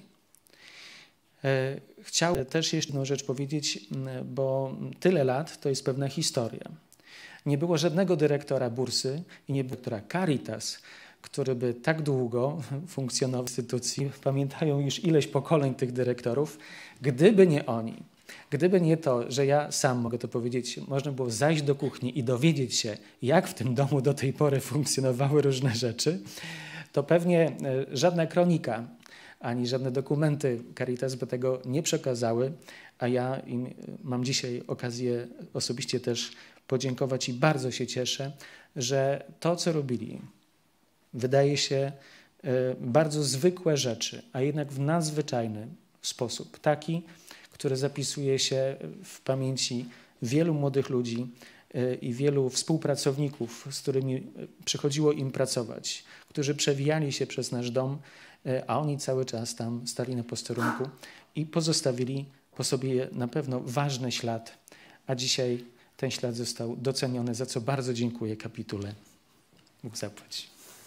Chciałem też jeszcze jedną rzecz powiedzieć, bo tyle lat to jest pewna historia. Nie było żadnego dyrektora bursy i nie było dyrektora Caritas, który by tak długo funkcjonował w instytucji. Pamiętają już ileś pokoleń tych dyrektorów. Gdyby nie oni, gdyby nie to, że ja sam mogę to powiedzieć, można było zajść do kuchni i dowiedzieć się, jak w tym domu do tej pory funkcjonowały różne rzeczy, to pewnie żadna kronika ani żadne dokumenty Caritas by tego nie przekazały, a ja im mam dzisiaj okazję osobiście też podziękować i bardzo się cieszę, że to, co robili, wydaje się bardzo zwykłe rzeczy, a jednak w nadzwyczajny sposób, taki, który zapisuje się w pamięci wielu młodych ludzi i wielu współpracowników, z którymi przychodziło im pracować, którzy przewijali się przez nasz dom, a oni cały czas tam stali na posterunku i pozostawili po sobie na pewno ważny ślad, a dzisiaj ten ślad został doceniony, za co bardzo dziękuję kapitule. Bóg zapłać.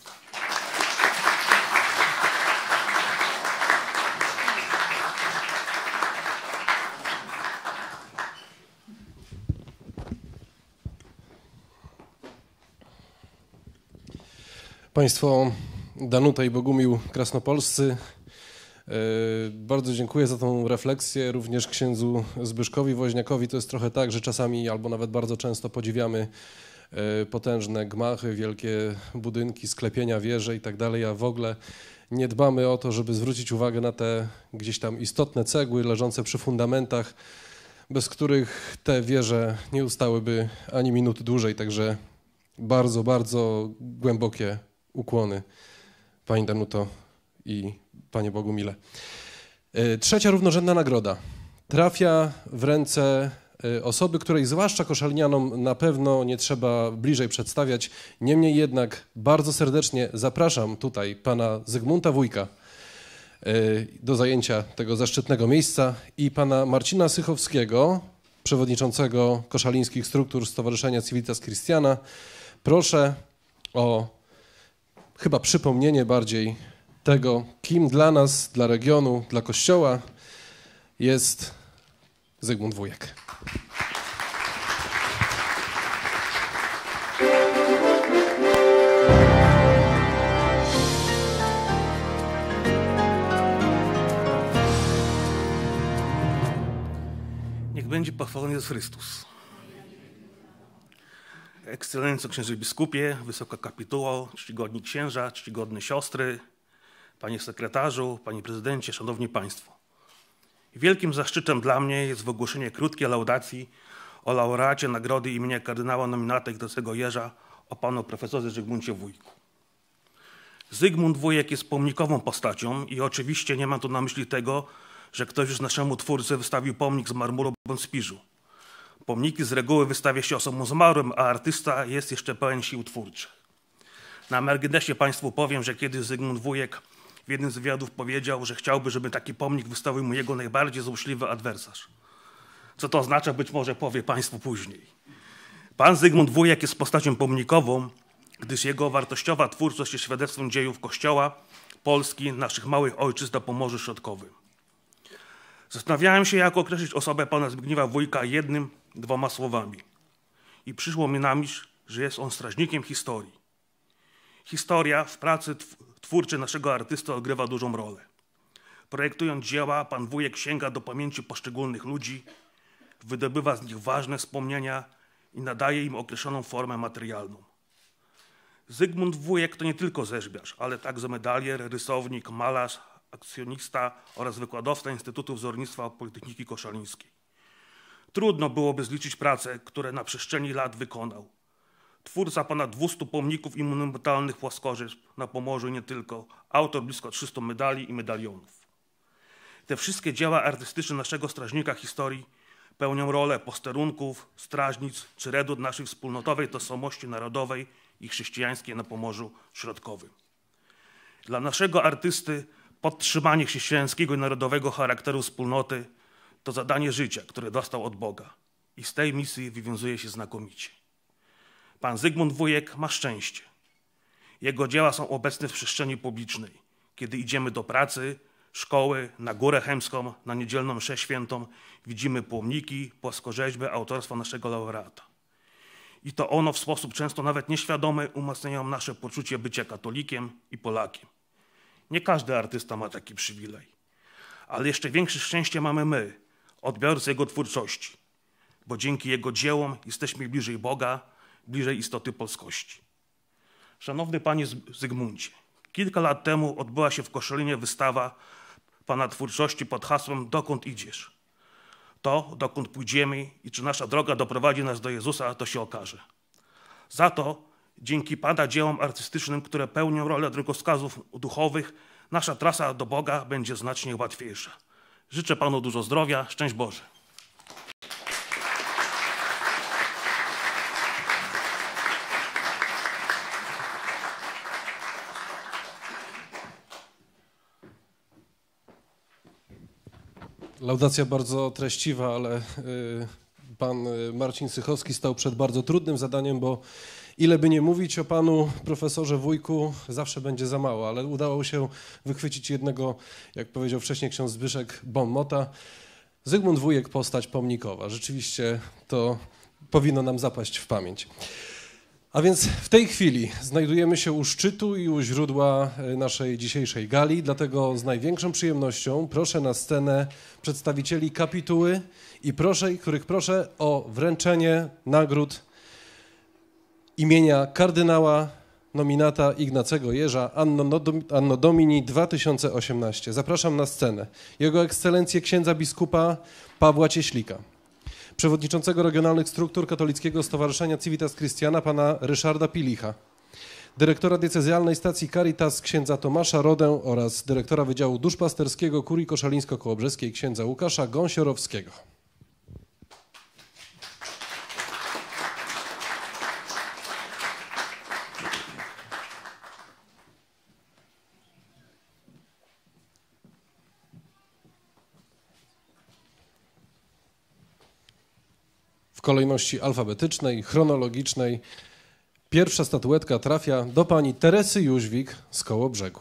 Państwo, Danuta i Bogumił Krasnopolscy, bardzo dziękuję za tą refleksję. Również księdzu Zbyszkowi Woźniakowi. To jest trochę tak, że czasami albo nawet bardzo często podziwiamy potężne gmachy, wielkie budynki, sklepienia, wieże i tak dalej, a w ogóle nie dbamy o to, żeby zwrócić uwagę na te gdzieś tam istotne cegły leżące przy fundamentach, bez których te wieże nie ustałyby ani minuty dłużej. Także bardzo, bardzo głębokie ukłony, Pani Danuto i Panie Bogumile. Trzecia równorzędna nagroda trafia w ręce osoby, której zwłaszcza koszalnianom na pewno nie trzeba bliżej przedstawiać. Niemniej jednak bardzo serdecznie zapraszam tutaj pana Zygmunta Wójka do zajęcia tego zaszczytnego miejsca i pana Marcina Sychowskiego, przewodniczącego koszalińskich struktur Stowarzyszenia Civilitas Christiana. Proszę o chyba przypomnienie bardziej tego, kim dla nas, dla regionu, dla Kościoła jest Zygmunt Wójek. Niech będzie pochwalony Jezus Chrystus. Ekscelencjo księży biskupie, wysoka kapituło, czcigodni księża, czcigodne siostry, panie sekretarzu, panie prezydencie, szanowni państwo. Wielkim zaszczytem dla mnie jest wygłoszenie krótkiej laudacji o laureacie nagrody imienia kardynała nominata Ignacego Jerza, o panu profesorze Zygmuncie Wójku. Zygmunt Wujek jest pomnikową postacią i oczywiście nie mam tu na myśli tego, że ktoś już naszemu twórcy wystawił pomnik z marmuru bądź z piżu. Pomniki z reguły wystawia się osobom zmarłym, a artysta jest jeszcze pełen sił twórczych. Na marginesie Państwu powiem, że kiedyś Zygmunt Wujek w jednym z wywiadów powiedział, że chciałby, żeby taki pomnik wystawił mu jego najbardziej złośliwy adwersarz. Co to oznacza, być może powie Państwu później. Pan Zygmunt Wujek jest postacią pomnikową, gdyż jego wartościowa twórczość jest świadectwem dziejów Kościoła, Polski, naszych małych ojczyzn na Pomorzu Środkowym. Zastanawiałem się, jak określić osobę pana Zbigniewa Wujka jednym, dwoma słowami. I przyszło mi na myśl, że jest on strażnikiem historii. Historia w pracy twórczej naszego artysty odgrywa dużą rolę. Projektując dzieła, pan Wujek sięga do pamięci poszczególnych ludzi, wydobywa z nich ważne wspomnienia i nadaje im określoną formę materialną. Zygmunt Wujek to nie tylko rzeźbiarz, ale także medalier, rysownik, malarz, akcjonista oraz wykładowca Instytutu Wzornictwa Politechniki Koszalińskiej. Trudno byłoby zliczyć prace, które na przestrzeni lat wykonał. Twórca ponad dwustu pomników i monumentalnych płaskorzeźb na Pomorzu i nie tylko, autor blisko trzystu medali i medalionów. Te wszystkie dzieła artystyczne naszego strażnika historii pełnią rolę posterunków, strażnic czy redut naszej wspólnotowej tożsamości narodowej i chrześcijańskiej na Pomorzu Środkowym. Dla naszego artysty podtrzymanie chrześcijańskiego i narodowego charakteru wspólnoty to zadanie życia, które dostał od Boga i z tej misji wywiązuje się znakomicie. Pan Zygmunt Wujek ma szczęście. Jego dzieła są obecne w przestrzeni publicznej. Kiedy idziemy do pracy, szkoły, na Górę Chełmską, na niedzielną mszę świętą, widzimy pomniki, płaskorzeźby autorstwa naszego laureata. I to ono w sposób często nawet nieświadomy umacniają nasze poczucie bycia katolikiem i Polakiem. Nie każdy artysta ma taki przywilej. Ale jeszcze większe szczęście mamy my, odbiorcy jego twórczości, bo dzięki jego dziełom jesteśmy bliżej Boga, bliżej istoty polskości. Szanowny panie Zygmuncie, kilka lat temu odbyła się w Koszalinie wystawa pana twórczości pod hasłem „Dokąd idziesz?”. To, dokąd pójdziemy i czy nasza droga doprowadzi nas do Jezusa, to się okaże. Za to, dzięki pana dziełom artystycznym, które pełnią rolę drogowskazów duchowych, nasza trasa do Boga będzie znacznie łatwiejsza. Życzę panu dużo zdrowia, szczęść Boże. Laudacja bardzo treściwa, ale y, pan Marcin Sychowski stał przed bardzo trudnym zadaniem, bo ile by nie mówić o panu profesorze Wujku, zawsze będzie za mało, ale udało się wychwycić jednego, jak powiedział wcześniej ksiądz Zbyszek, bon mota. Zygmunt Wujek, postać pomnikowa. Rzeczywiście to powinno nam zapaść w pamięć. A więc w tej chwili znajdujemy się u szczytu i u źródła naszej dzisiejszej gali, dlatego z największą przyjemnością proszę na scenę przedstawicieli kapituły i proszę, których proszę o wręczenie nagród imienia kardynała nominata Ignacego Jerza Anno, Anno Domini dwa tysiące osiemnaście. Zapraszam na scenę Jego Ekscelencję księdza biskupa Pawła Cieślika, przewodniczącego regionalnych struktur Katolickiego Stowarzyszenia Civitas Christiana pana Ryszarda Pilicha, dyrektora diecezjalnej stacji Caritas księdza Tomasza Rodę oraz dyrektora Wydziału Duszpasterskiego Kurii Koszalińsko-Kołobrzeskiej księdza Łukasza Gąsiorowskiego. W kolejności alfabetycznej, chronologicznej pierwsza statuetka trafia do pani Teresy Jóźwik z Kołobrzegu.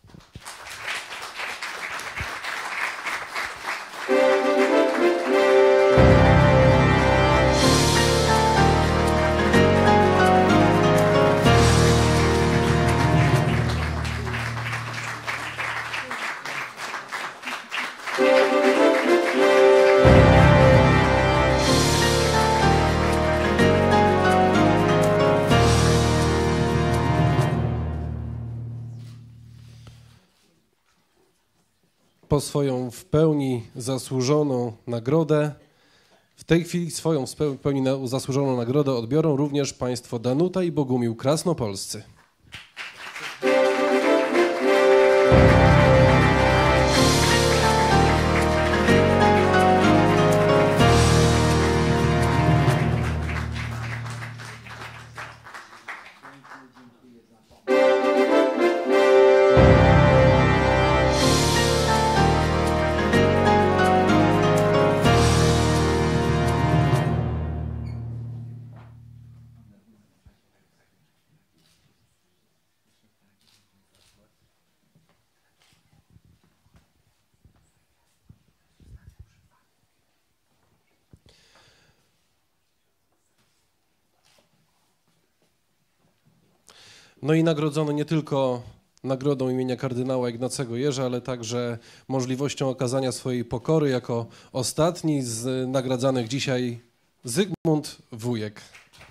Po swoją w pełni zasłużoną nagrodę, w tej chwili swoją w pełni zasłużoną nagrodę odbiorą również państwo Danuta i Bogumił Krasnopolscy. No i nagrodzono nie tylko nagrodą imienia kardynała Ignacego Jerza, ale także możliwością okazania swojej pokory jako ostatni z nagradzanych dzisiaj Zygmunt Wujek.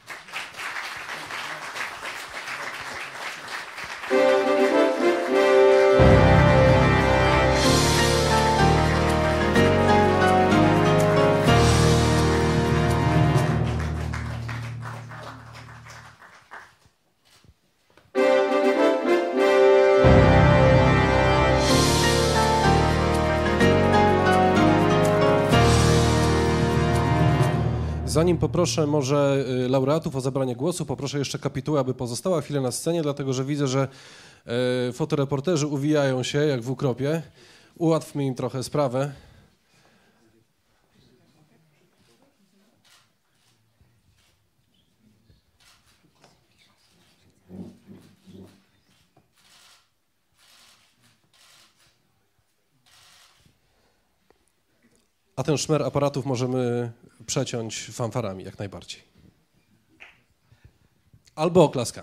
Zanim poproszę może laureatów o zabranie głosu, poproszę jeszcze kapitułę, aby pozostała chwilę na scenie, dlatego że widzę, że e, fotoreporterzy uwijają się jak w ukropie. Ułatwmy im trochę sprawę. A ten szmer aparatów możemy przeciąć fanfarami jak najbardziej. Albo oklaskami.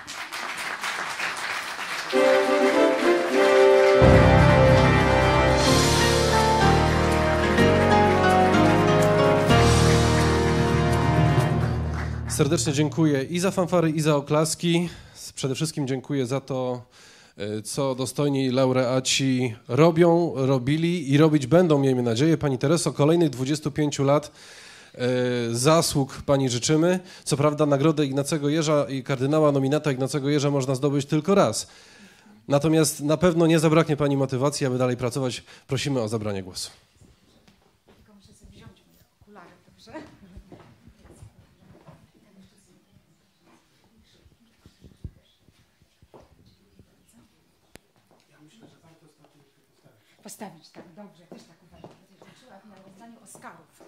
Serdecznie dziękuję i za fanfary, i za oklaski. Przede wszystkim dziękuję za to, co dostojni laureaci robią, robili i robić będą, miejmy nadzieję. Pani Tereso, kolejnych dwudziestu pięciu lat e, zasług Pani życzymy. Co prawda nagrodę Ignacego Jerza i kardynała nominata Ignacego Jerza można zdobyć tylko raz. Natomiast na pewno nie zabraknie Pani motywacji, aby dalej pracować. Prosimy o zabranie głosu. Tylko muszę sobie wziąć moje okulary, dobrze? Postawić, tak, dobrze, też tak uważam. Zaczęła na rozdaniu Oscarów.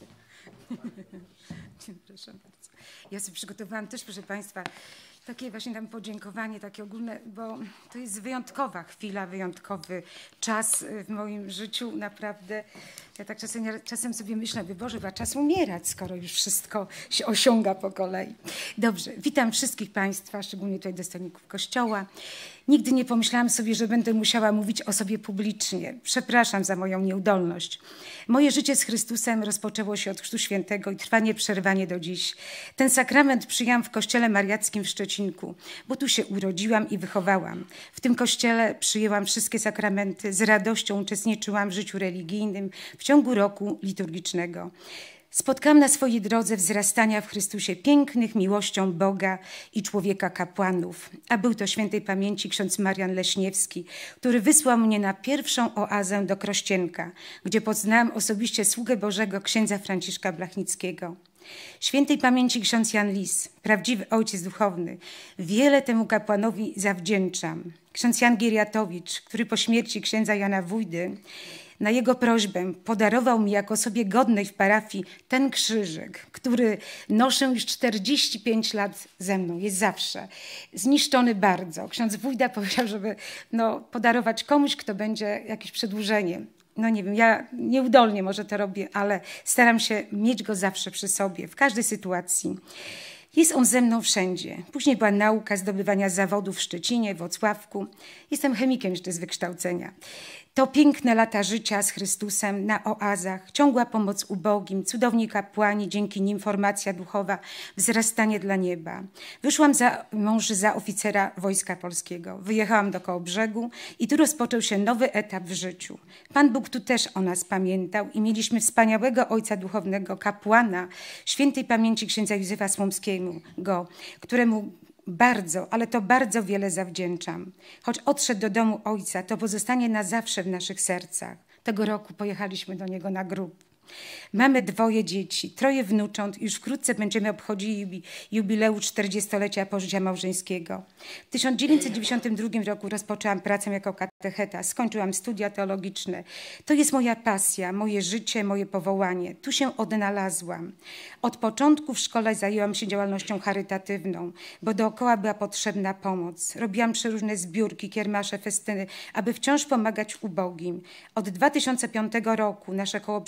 Proszę bardzo. Ja sobie przygotowałam też, proszę Państwa, takie właśnie tam podziękowanie, takie ogólne, bo to jest wyjątkowa chwila, wyjątkowy czas w moim życiu, naprawdę. Ja tak czasem, czasem sobie myślę, by Boże, chyba czas umierać, skoro już wszystko się osiąga po kolei. Dobrze, witam wszystkich Państwa, szczególnie tutaj dostojników Kościoła. Nigdy nie pomyślałam sobie, że będę musiała mówić o sobie publicznie. Przepraszam za moją nieudolność. Moje życie z Chrystusem rozpoczęło się od Chrztu Świętego i trwa nieprzerwanie do dziś. Ten sakrament przyjęłam w Kościele Mariackim w Szczecinku, bo tu się urodziłam i wychowałam. W tym kościele przyjęłam wszystkie sakramenty, z radością uczestniczyłam w życiu religijnym w ciągu roku liturgicznego. Spotkałam na swojej drodze wzrastania w Chrystusie pięknych miłością Boga i człowieka kapłanów. A był to świętej pamięci ksiądz Marian Leśniewski, który wysłał mnie na pierwszą oazę do Krościenka, gdzie poznałam osobiście sługę Bożego księdza Franciszka Blachnickiego. Świętej pamięci ksiądz Jan Lis, prawdziwy ojciec duchowny, wiele temu kapłanowi zawdzięczam. Ksiądz Jan Gieriatowicz, który po śmierci księdza Jana Wójdy na jego prośbę podarował mi jako osobie godnej w parafii ten krzyżyk, który noszę już czterdzieści pięć lat ze mną, jest zawsze zniszczony bardzo. Ksiądz Wójda powiedział, żeby no, podarować komuś, kto będzie jakieś przedłużenie. No nie wiem, ja nieudolnie może to robię, ale staram się mieć go zawsze przy sobie, w każdej sytuacji. Jest on ze mną wszędzie. Później była nauka zdobywania zawodów w Szczecinie, w Włocławku. Jestem chemikiem jeszcze z wykształcenia. To piękne lata życia z Chrystusem na oazach, ciągła pomoc ubogim, cudowni kapłani, dzięki nim formacja duchowa, wzrastanie dla nieba. Wyszłam za mąż za oficera Wojska Polskiego. Wyjechałam do Kołobrzegu i tu rozpoczął się nowy etap w życiu. Pan Bóg tu też o nas pamiętał i mieliśmy wspaniałego ojca duchownego, kapłana, świętej pamięci księdza Józefa Słomskiego, któremu bardzo, ale to bardzo wiele zawdzięczam. Choć odszedł do domu ojca, to pozostanie na zawsze w naszych sercach. Tego roku pojechaliśmy do niego na grób. Mamy dwoje dzieci, troje wnucząt i już wkrótce będziemy obchodzili jubileusz czterdziestolecia pożycia małżeńskiego. W tysiąc dziewięćset dziewięćdziesiątym drugim roku rozpoczęłam pracę jako katecheta, skończyłam studia teologiczne. To jest moja pasja, moje życie, moje powołanie. Tu się odnalazłam. Od początku w szkole zajęłam się działalnością charytatywną, bo dookoła była potrzebna pomoc. Robiłam przeróżne zbiórki, kiermasze, festyny, aby wciąż pomagać ubogim. Od dwa tysiące piątego roku nasze koło przyjęło nazwę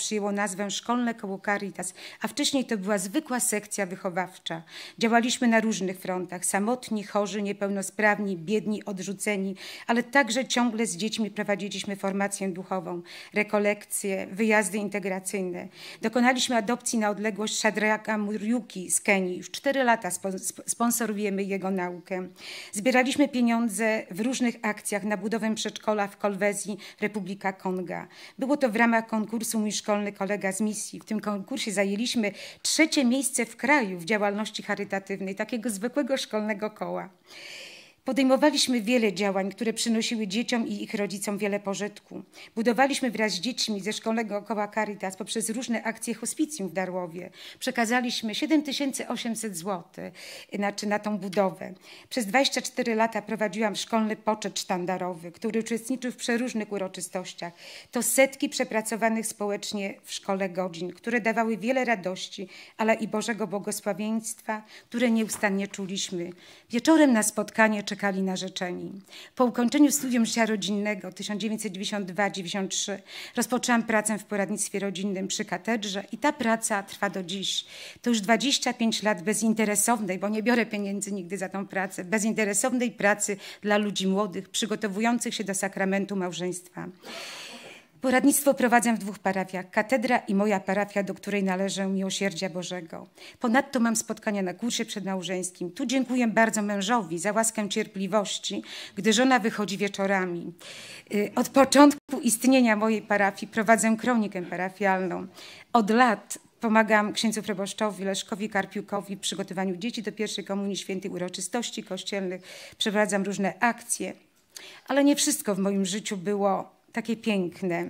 nazwę Szkolne Koło Caritas, a wcześniej to była zwykła sekcja wychowawcza. Działaliśmy na różnych frontach, samotni, chorzy, niepełnosprawni, biedni, odrzuceni, ale także ciągle z dziećmi prowadziliśmy formację duchową, rekolekcje, wyjazdy integracyjne. Dokonaliśmy adopcji na odległość Shadraka Muriuki z Kenii. Już cztery lata sponsorujemy jego naukę. Zbieraliśmy pieniądze w różnych akcjach na budowę przedszkola w Kolwezji, Republika Konga. Było to w ramach konkursu Mój Szkolny Kolega z Misji. W tym konkursie zajęliśmy trzecie miejsce w kraju w działalności charytatywnej, takiego zwykłego szkolnego koła. Podejmowaliśmy wiele działań, które przynosiły dzieciom i ich rodzicom wiele pożytku. Budowaliśmy wraz z dziećmi ze Szkolnego Koła Caritas poprzez różne akcje hospicjum w Darłowie. Przekazaliśmy siedem tysięcy osiemset złotych znaczy na tą budowę. Przez dwadzieścia cztery lata prowadziłam szkolny poczet sztandarowy, który uczestniczył w przeróżnych uroczystościach. To setki przepracowanych społecznie w szkole godzin, które dawały wiele radości, ale i Bożego błogosławieństwa, które nieustannie czuliśmy. Wieczorem na spotkanie czekali narzeczeni. Po ukończeniu studium życia rodzinnego tysiąc dziewięćset dziewięćdziesiąt dwa dziewięćdziesiąt trzy rozpoczęłam pracę w poradnictwie rodzinnym przy katedrze i ta praca trwa do dziś. To już dwadzieścia pięć lat bezinteresownej, bo nie biorę pieniędzy nigdy za tą pracę, bezinteresownej pracy dla ludzi młodych, przygotowujących się do sakramentu małżeństwa. Poradnictwo prowadzę w dwóch parafiach, katedra i moja parafia, do której należę Miłosierdzia Bożego. Ponadto mam spotkania na kursie przedmałżeńskim. Tu dziękuję bardzo mężowi za łaskę cierpliwości, gdy żona wychodzi wieczorami. Od początku istnienia mojej parafii prowadzę kronikę parafialną. Od lat pomagam księdzu proboszczowi Leszkowi Karpiukowi w przygotowaniu dzieci do pierwszej komunii, świętych uroczystości kościelnych. Przeprowadzam różne akcje, ale nie wszystko w moim życiu było takie piękne.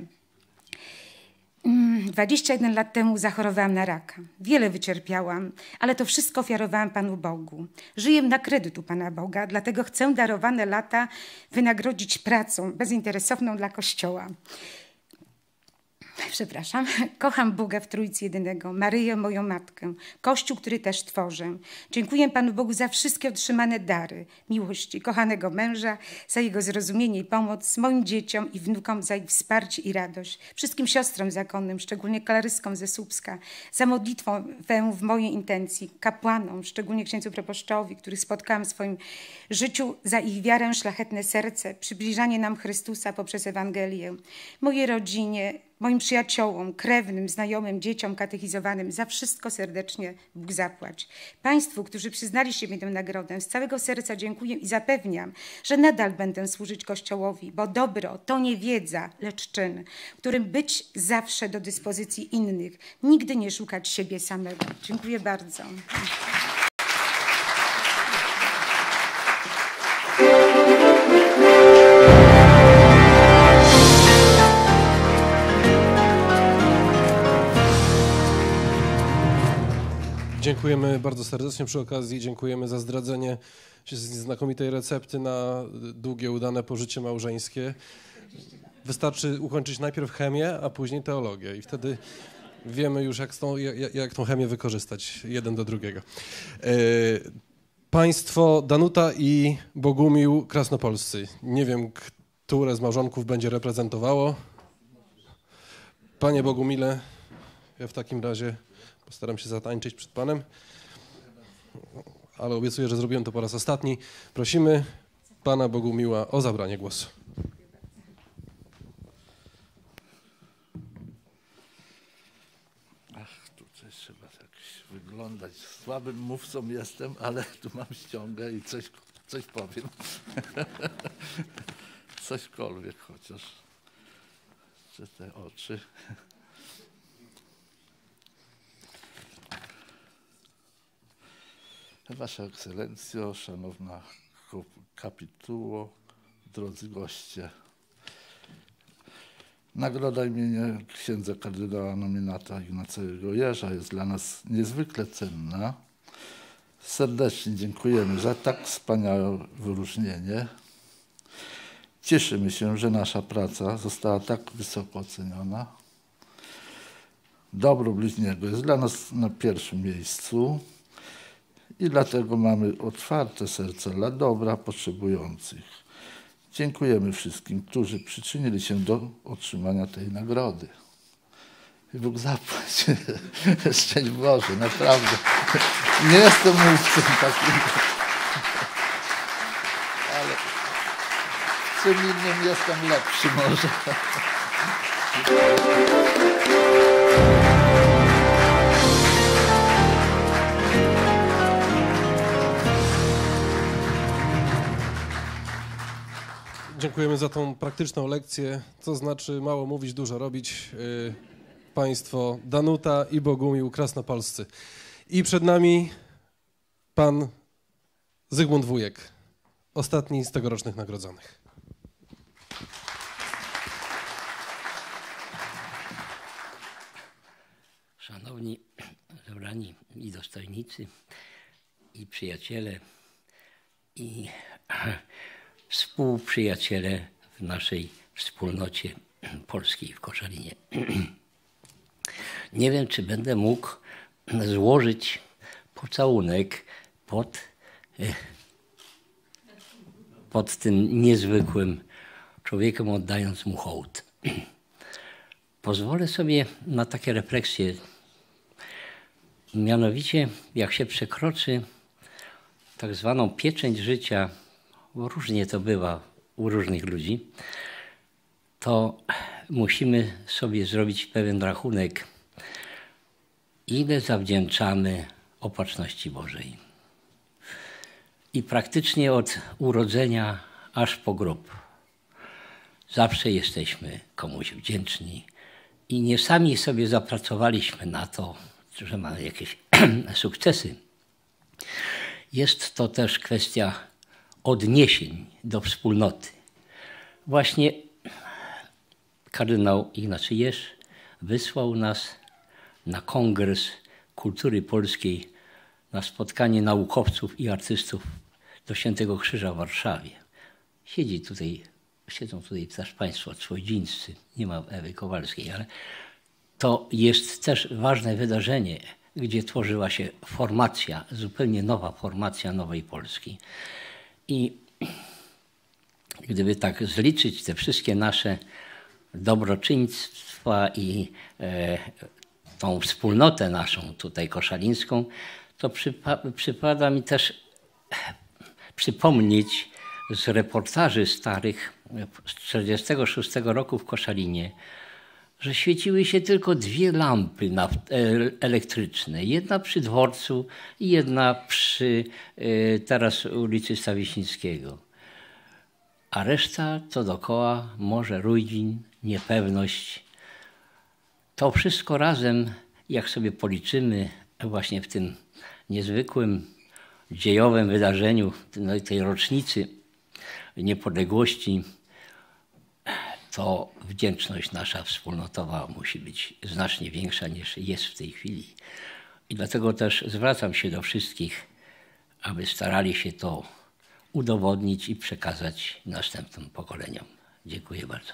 dwadzieścia jeden lat temu zachorowałam na raka. Wiele wycierpiałam, ale to wszystko ofiarowałam Panu Bogu. Żyję na kredyt u Pana Boga, dlatego chcę darowane lata wynagrodzić pracą bezinteresowną dla Kościoła. Przepraszam. Kocham Boga w Trójcy Jedynego, Maryję, moją Matkę, Kościół, który też tworzę. Dziękuję Panu Bogu za wszystkie otrzymane dary, miłości, kochanego męża, za jego zrozumienie i pomoc, moim dzieciom i wnukom za ich wsparcie i radość, wszystkim siostrom zakonnym, szczególnie klaryskom ze Słupska, za modlitwę w mojej intencji, kapłanom, szczególnie księdzu proboszczowi, których spotkałam w swoim życiu, za ich wiarę, szlachetne serce, przybliżanie nam Chrystusa poprzez Ewangelię, mojej rodzinie, moim przyjaciołom, krewnym, znajomym, dzieciom katechizowanym, za wszystko serdecznie Bóg zapłać. Państwu, którzy przyznaliście mi tę nagrodę, z całego serca dziękuję i zapewniam, że nadal będę służyć Kościołowi, bo dobro to nie wiedza, lecz czyn, którym być zawsze do dyspozycji innych, nigdy nie szukać siebie samego. Dziękuję bardzo. Dziękujemy bardzo serdecznie przy okazji, dziękujemy za zdradzenie znakomitej recepty na długie, udane pożycie małżeńskie. Wystarczy ukończyć najpierw chemię, a później teologię i wtedy wiemy już, jak, tą, jak, jak tą chemię wykorzystać jeden do drugiego. Państwo Danuta i Bogumił Krasnopolscy. Nie wiem, które z małżonków będzie reprezentowało. Panie Bogumile, ja w takim razie postaram się zatańczyć przed Panem, ale obiecuję, że zrobiłem to po raz ostatni. Prosimy Pana Bogumiła o zabranie głosu. Ach, tutaj trzeba tak wyglądać. Słabym mówcą jestem, ale tu mam ściągę i coś, coś powiem. Cośkolwiek chociaż. Czy te oczy. Wasza Ekscelencjo, Szanowna Kapituło, drodzy goście. Nagroda imienia księdza kardynała nominata Ignacego Jerza jest dla nas niezwykle cenna. Serdecznie dziękujemy za tak wspaniałe wyróżnienie. Cieszymy się, że nasza praca została tak wysoko oceniona. Dobro bliźniego jest dla nas na pierwszym miejscu. I dlatego mamy otwarte serce dla dobra potrzebujących. Dziękujemy wszystkim, którzy przyczynili się do otrzymania tej nagrody. Bóg zapłać. Szczęść Boże, naprawdę. Nie jestem mówcą takim. Ale w czym innym jestem lepszy może. Dziękujemy za tą praktyczną lekcję, co znaczy mało mówić, dużo robić. Yy, państwo Danuta i Bogumił Krasnopolscy. I przed nami pan Zygmunt Wujek, ostatni z tegorocznych nagrodzonych. Szanowni zebrani i dostojnicy, i przyjaciele, i współprzyjaciele w naszej wspólnocie polskiej w Koszalinie. Nie wiem, czy będę mógł złożyć pocałunek pod, pod tym niezwykłym człowiekiem, oddając mu hołd. Pozwolę sobie na takie refleksje. Mianowicie, jak się przekroczy tak zwaną pieczęć życia, bo różnie to bywa u różnych ludzi, to musimy sobie zrobić pewien rachunek, ile zawdzięczamy Opatrzności Bożej. I praktycznie od urodzenia aż po grób zawsze jesteśmy komuś wdzięczni i nie sami sobie zapracowaliśmy na to, że mamy jakieś sukcesy. Jest to też kwestia odniesień do wspólnoty. Właśnie kardynał Ignacy Jerz wysłał nas na Kongres Kultury Polskiej, na spotkanie naukowców i artystów do Świętego Krzyża w Warszawie. Siedzi tutaj, siedzą tutaj też państwo cwoździńscy, nie ma Ewy Kowalskiej, ale to jest też ważne wydarzenie, gdzie tworzyła się formacja, zupełnie nowa formacja Nowej Polski. I gdyby tak zliczyć te wszystkie nasze dobroczyństwa i e, tą wspólnotę naszą tutaj koszalińską, to przypa przypada mi też przypomnieć z reportaży starych z tysiąc dziewięćset czterdziestego szóstego roku w Koszalinie, że świeciły się tylko dwie lampy elektryczne. Jedna przy dworcu i jedna przy teraz ulicy Stawiśnickiego. A reszta to dookoła morze ruin, niepewność. To wszystko razem, jak sobie policzymy właśnie w tym niezwykłym dziejowym wydarzeniu, tej rocznicy niepodległości, to wdzięczność nasza wspólnotowa musi być znacznie większa niż jest w tej chwili. I dlatego też zwracam się do wszystkich, aby starali się to udowodnić i przekazać następnym pokoleniom. Dziękuję bardzo.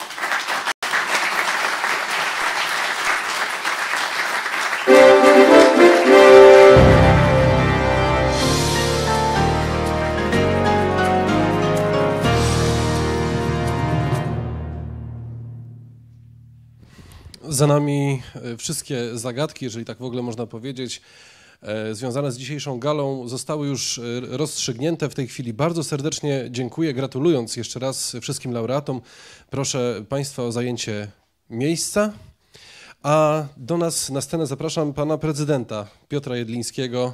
Za nami wszystkie zagadki, jeżeli tak w ogóle można powiedzieć, związane z dzisiejszą galą zostały już rozstrzygnięte. W tej chwili bardzo serdecznie dziękuję, gratulując jeszcze raz wszystkim laureatom. Proszę Państwa o zajęcie miejsca. A do nas na scenę zapraszam pana prezydenta Piotra Jedlińskiego.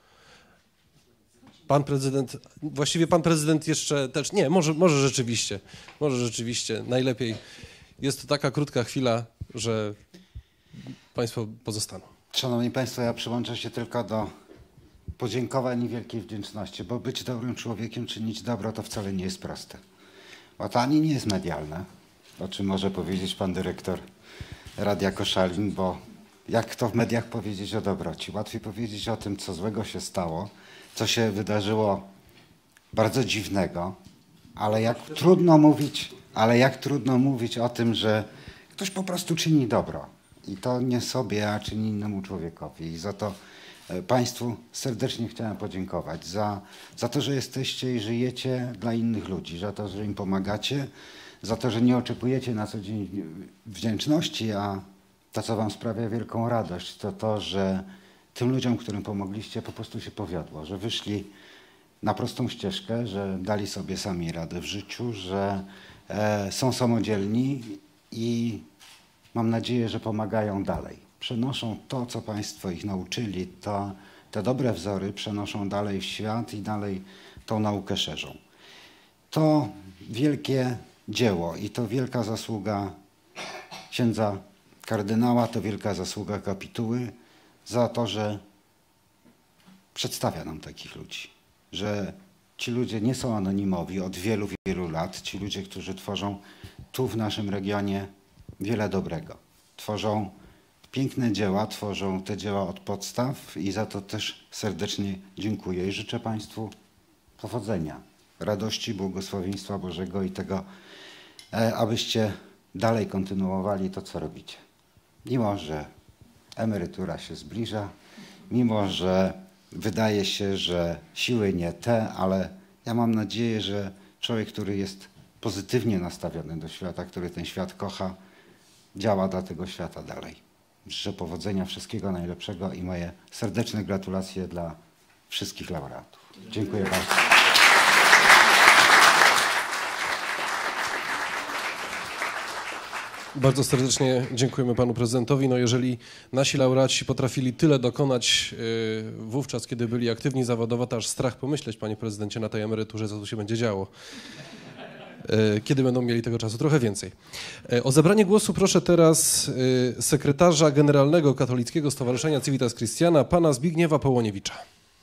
Pan prezydent, właściwie pan prezydent jeszcze też, nie, może, może rzeczywiście, może rzeczywiście, najlepiej. Jest to taka krótka chwila, że Państwo pozostaną. Szanowni Państwo, ja przyłączę się tylko do podziękowań i wielkiej wdzięczności, bo być dobrym człowiekiem, czynić dobro, to wcale nie jest proste. Bo to ani nie jest medialne, o czym może powiedzieć pan dyrektor Radia Koszalin, bo jak to w mediach powiedzieć o dobroci? Łatwiej powiedzieć o tym, co złego się stało, co się wydarzyło bardzo dziwnego, ale jak trudno mówić, ale jak trudno mówić o tym, że ktoś po prostu czyni dobro. I to nie sobie, a czyni innemu człowiekowi. I za to Państwu serdecznie chciałem podziękować. Za, za to, że jesteście i żyjecie dla innych ludzi. Za to, że im pomagacie. Za to, że nie oczekujecie na co dzień wdzięczności, a to, co wam sprawia wielką radość, to to, że tym ludziom, którym pomogliście, po prostu się powiodło, że wyszli na prostą ścieżkę, że dali sobie sami radę w życiu, że e, są samodzielni i mam nadzieję, że pomagają dalej. Przenoszą to, co państwo ich nauczyli, to, te dobre wzory przenoszą dalej w świat i dalej tą naukę szerzą. To wielkie dzieło i to wielka zasługa księdza kardynała, to wielka zasługa kapituły za to, że przedstawia nam takich ludzi. Że ci ludzie nie są anonimowi od wielu, wielu lat. Ci ludzie, którzy tworzą tu w naszym regionie wiele dobrego. Tworzą piękne dzieła, tworzą te dzieła od podstaw i za to też serdecznie dziękuję i życzę państwu powodzenia, radości, błogosławieństwa Bożego i tego, abyście dalej kontynuowali to, co robicie. Mimo że emerytura się zbliża, mimo że wydaje się, że siły nie te, ale ja mam nadzieję, że człowiek, który jest pozytywnie nastawiony do świata, który ten świat kocha, działa dla tego świata dalej. Życzę powodzenia, wszystkiego najlepszego i moje serdeczne gratulacje dla wszystkich laureatów. Dziękuję bardzo. Bardzo serdecznie dziękujemy panu prezydentowi. No jeżeli nasi laureaci potrafili tyle dokonać yy, wówczas, kiedy byli aktywni zawodowo, to aż strach pomyśleć, panie prezydencie, na tej emeryturze, co tu się będzie działo. Yy, kiedy będą mieli tego czasu? Trochę więcej. Yy, o zabranie głosu proszę teraz yy, sekretarza generalnego Katolickiego Stowarzyszenia Civitas Christiana, pana Zbigniewa Połoniewicza.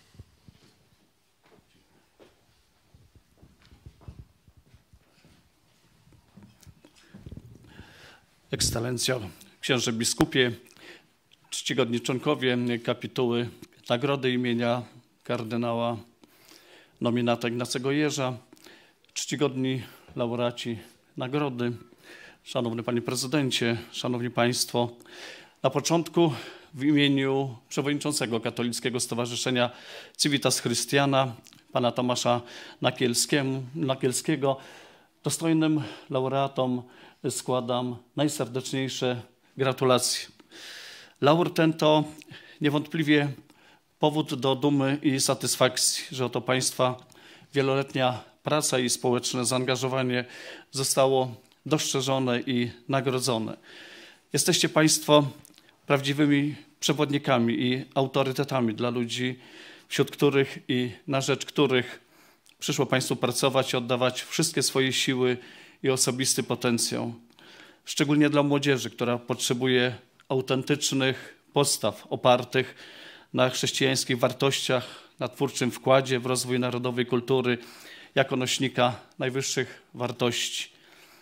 Ekscelencjo, księże biskupie, czcigodni członkowie kapituły Nagrody imienia kardynała nominata Ignacego Jerza, czcigodni laureaci nagrody, szanowny panie prezydencie, szanowni państwo. Na początku w imieniu przewodniczącego Katolickiego Stowarzyszenia Civitas Christiana, pana Tomasza Nakielskiego, dostojnym laureatom składam najserdeczniejsze gratulacje. Laur ten to niewątpliwie powód do dumy i satysfakcji, że oto państwa wieloletnia praca i społeczne zaangażowanie zostało dostrzeżone i nagrodzone. Jesteście państwo prawdziwymi przewodnikami i autorytetami dla ludzi, wśród których i na rzecz których przyszło państwu pracować i oddawać wszystkie swoje siły i osobisty potencjał. Szczególnie dla młodzieży, która potrzebuje autentycznych postaw opartych na chrześcijańskich wartościach, na twórczym wkładzie w rozwój narodowej kultury jako nośnika najwyższych wartości.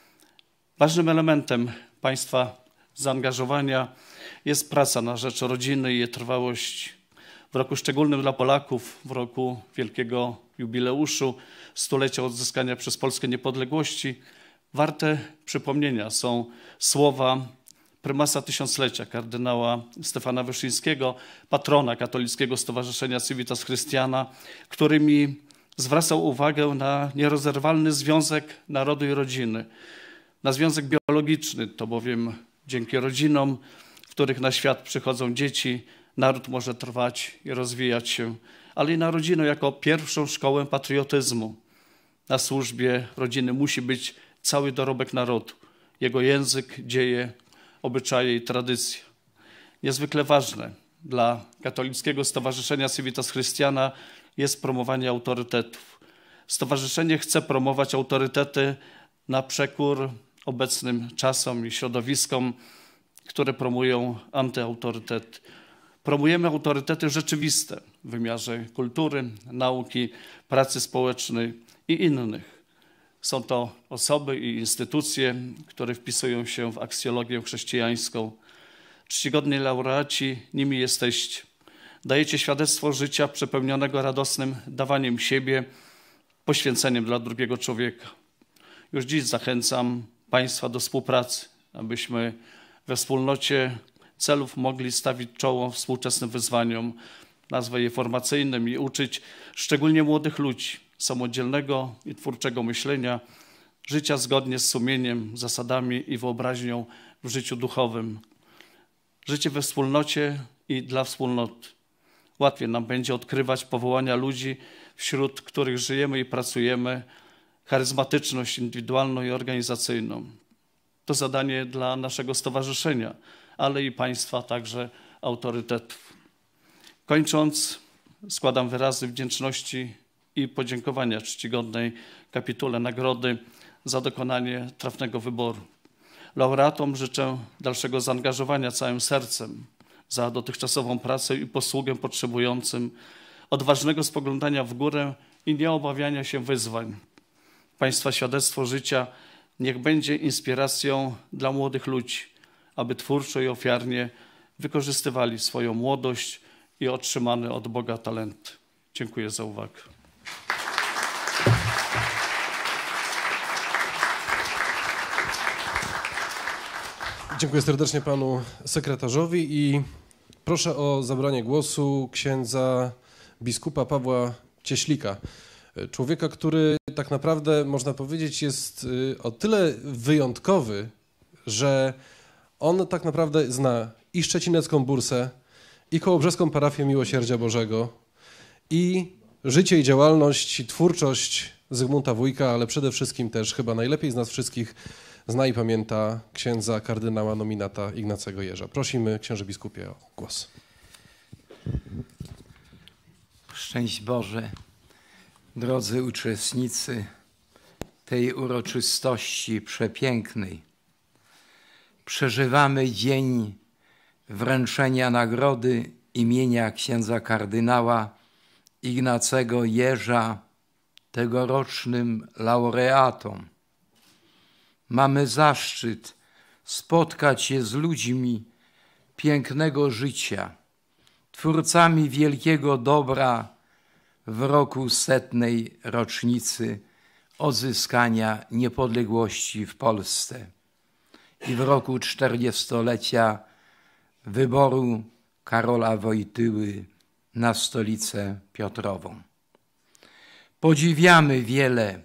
Ważnym elementem państwa zaangażowania jest praca na rzecz rodziny i jej trwałości. W roku szczególnym dla Polaków, w roku wielkiego jubileuszu, stulecia odzyskania przez Polskę niepodległości, warte przypomnienia są słowa prymasa tysiąclecia, kardynała Stefana Wyszyńskiego, patrona Katolickiego Stowarzyszenia Civitas Christiana, którymi zwracał uwagę na nierozerwalny związek narodu i rodziny, na związek biologiczny, to bowiem dzięki rodzinom, w których na świat przychodzą dzieci, naród może trwać i rozwijać się, ale i na rodzinę jako pierwszą szkołę patriotyzmu. Na służbie rodziny musi być cały dorobek narodu, jego język, dzieje, obyczaje i tradycje. Niezwykle ważne dla Katolickiego Stowarzyszenia Civitas Christiana jest promowanie autorytetów. Stowarzyszenie chce promować autorytety na przekór obecnym czasom i środowiskom, które promują antyautorytety. Promujemy autorytety rzeczywiste w wymiarze kultury, nauki, pracy społecznej i innych. Są to osoby i instytucje, które wpisują się w aksjologię chrześcijańską. Czcigodni laureaci, nimi jesteście. Dajecie świadectwo życia przepełnionego radosnym dawaniem siebie, poświęceniem dla drugiego człowieka. Już dziś zachęcam państwa do współpracy, abyśmy we wspólnocie celów mogli stawić czoło współczesnym wyzwaniom, nazwę je formacyjnym i uczyć szczególnie młodych ludzi samodzielnego i twórczego myślenia, życia zgodnie z sumieniem, zasadami i wyobraźnią w życiu duchowym. życie we wspólnocie i dla wspólnoty. Łatwiej nam będzie odkrywać powołania ludzi, wśród których żyjemy i pracujemy, charyzmatyczność indywidualną i organizacyjną. To zadanie dla naszego stowarzyszenia, ale i państwa, także autorytetów. Kończąc, składam wyrazy wdzięczności i podziękowania czcigodnej kapitule nagrody za dokonanie trafnego wyboru. Laureatom życzę dalszego zaangażowania całym sercem za dotychczasową pracę i posługę potrzebującym, odważnego spoglądania w górę i nieobawiania się wyzwań. Państwa świadectwo życia niech będzie inspiracją dla młodych ludzi, aby twórczo i ofiarnie wykorzystywali swoją młodość i otrzymane od Boga talenty. Dziękuję za uwagę. Dziękuję serdecznie panu sekretarzowi i proszę o zabranie głosu księdza biskupa Pawła Cieślika. Człowieka, który tak naprawdę, można powiedzieć, jest o tyle wyjątkowy, że on tak naprawdę zna i Szczecinecką Bursę, i Kołobrzeską Parafię Miłosierdzia Bożego, i życie i działalność, i twórczość Zygmunta Wójka, ale przede wszystkim też chyba najlepiej z nas wszystkich zna i pamięta księdza kardynała nominata Ignacego Jerza. Prosimy, księże biskupie, o głos. Szczęść Boże, drodzy uczestnicy tej uroczystości przepięknej. Przeżywamy dzień wręczenia nagrody imienia księdza kardynała Ignacego Jerza tegorocznym laureatom. Mamy zaszczyt spotkać się z ludźmi pięknego życia, twórcami wielkiego dobra w roku setnej rocznicy odzyskania niepodległości w Polsce i w roku czterdziestolecia wyboru Karola Wojtyły na stolicę Piotrową. Podziwiamy wiele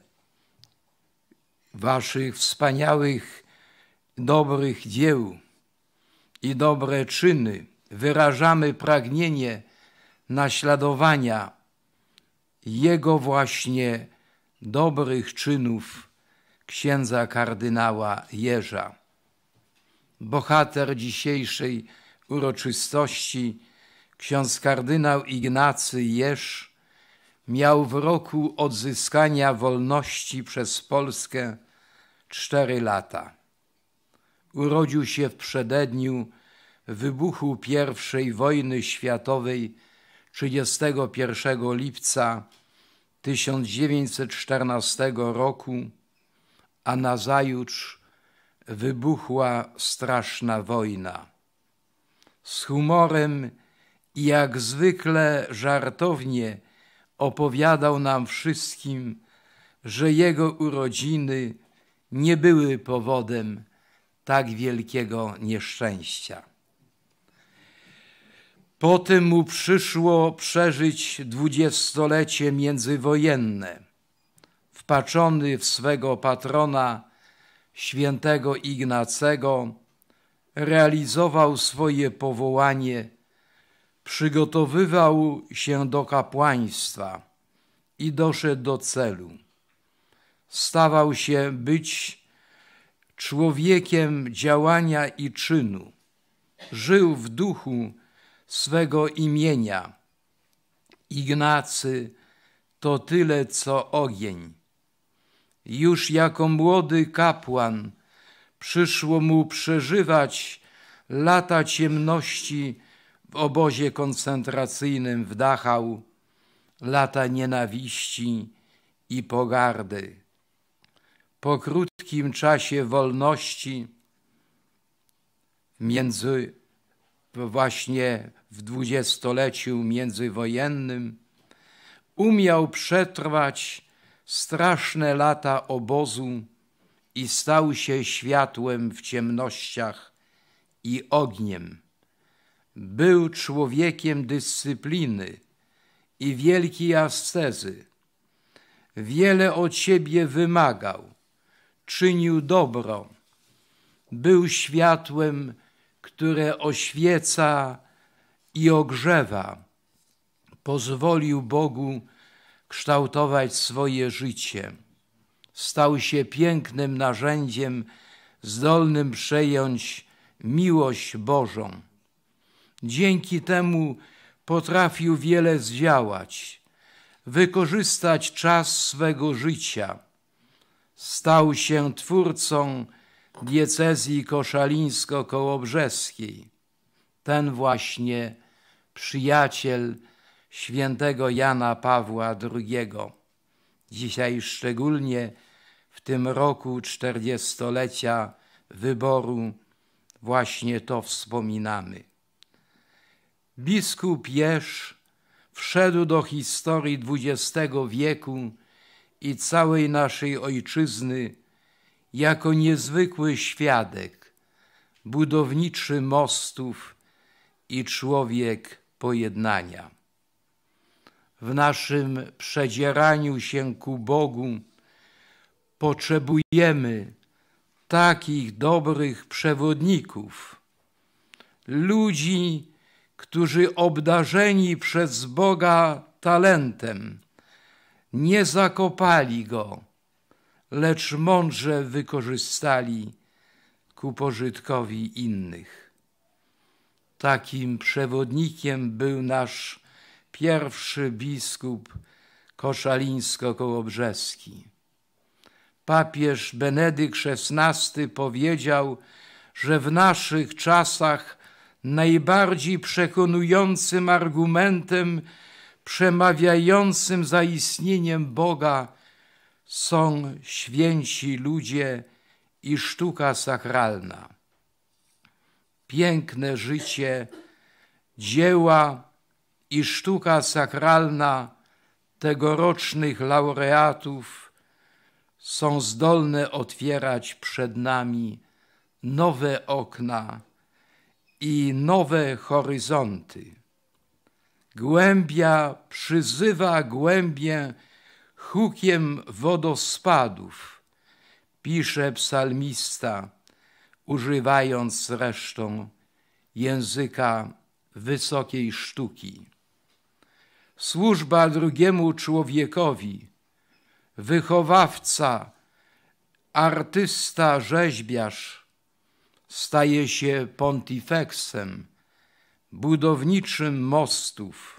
waszych wspaniałych, dobrych dzieł i dobre czyny. Wyrażamy pragnienie naśladowania jego właśnie dobrych czynów księdza kardynała Jerza. Bohater dzisiejszej uroczystości, ksiądz kardynał Ignacy Jerz, miał w roku odzyskania wolności przez Polskę cztery lata. Urodził się w przededniu wybuchu pierwszej wojny światowej trzydziestego pierwszego lipca tysiąc dziewięćset czternastego roku, a nazajutrz wybuchła straszna wojna. Z humorem i jak zwykle żartownie opowiadał nam wszystkim, że jego urodziny nie były powodem tak wielkiego nieszczęścia. Potem mu przyszło przeżyć dwudziestolecie międzywojenne. Wpatrzony w swego patrona, świętego Ignacego, realizował swoje powołanie, przygotowywał się do kapłaństwa i doszedł do celu. Stawał się być człowiekiem działania i czynu. Żył w duchu swego imienia. Ignacy to tyle co ogień. Już jako młody kapłan przyszło mu przeżywać lata ciemności w obozie koncentracyjnym w Dachau, lata nienawiści i pogardy. Po krótkim czasie wolności, między, właśnie w dwudziestoleciu międzywojennym, umiał przetrwać straszne lata obozu i stał się światłem w ciemnościach i ogniem. Był człowiekiem dyscypliny i wielkiej ascezy. Wiele od siebie wymagał, czynił dobro, był światłem które oświeca i ogrzewa, pozwolił Bogu kształtować swoje życie. Stał się pięknym narzędziem zdolnym przejąć miłość Bożą. Dzięki temu potrafił wiele zdziałać, wykorzystać czas swego życia. Stał się twórcą diecezji koszalińsko-kołobrzeskiej. Ten właśnie przyjaciel świętego Jana Pawła drugiego. Dzisiaj szczególnie w tym roku czterdziestolecia wyboru właśnie to wspominamy. Biskup Jerz wszedł do historii dwudziestego wieku i całej naszej ojczyzny jako niezwykły świadek, budowniczy mostów i człowiek pojednania. W naszym przedzieraniu się ku Bogu potrzebujemy takich dobrych przewodników, ludzi, którzy obdarzeni przez Boga talentem nie zakopali go, lecz mądrze wykorzystali ku pożytkowi innych. Takim przewodnikiem był nasz pierwszy biskup koszalińsko-kołobrzeski. Papież Benedykt szesnasty powiedział, że w naszych czasach najbardziej przekonującym argumentem przemawiającym za istnieniem Boga są święci ludzie i sztuka sakralna. Piękne życie, dzieła i sztuka sakralna tegorocznych laureatów są zdolne otwierać przed nami nowe okna i nowe horyzonty. Głębia przyzywa głębię hukiem wodospadów, pisze psalmista, używając zresztą języka wysokiej sztuki. Służba drugiemu człowiekowi, wychowawca, artysta, rzeźbiarz staje się pontifeksem, budowniczym mostów.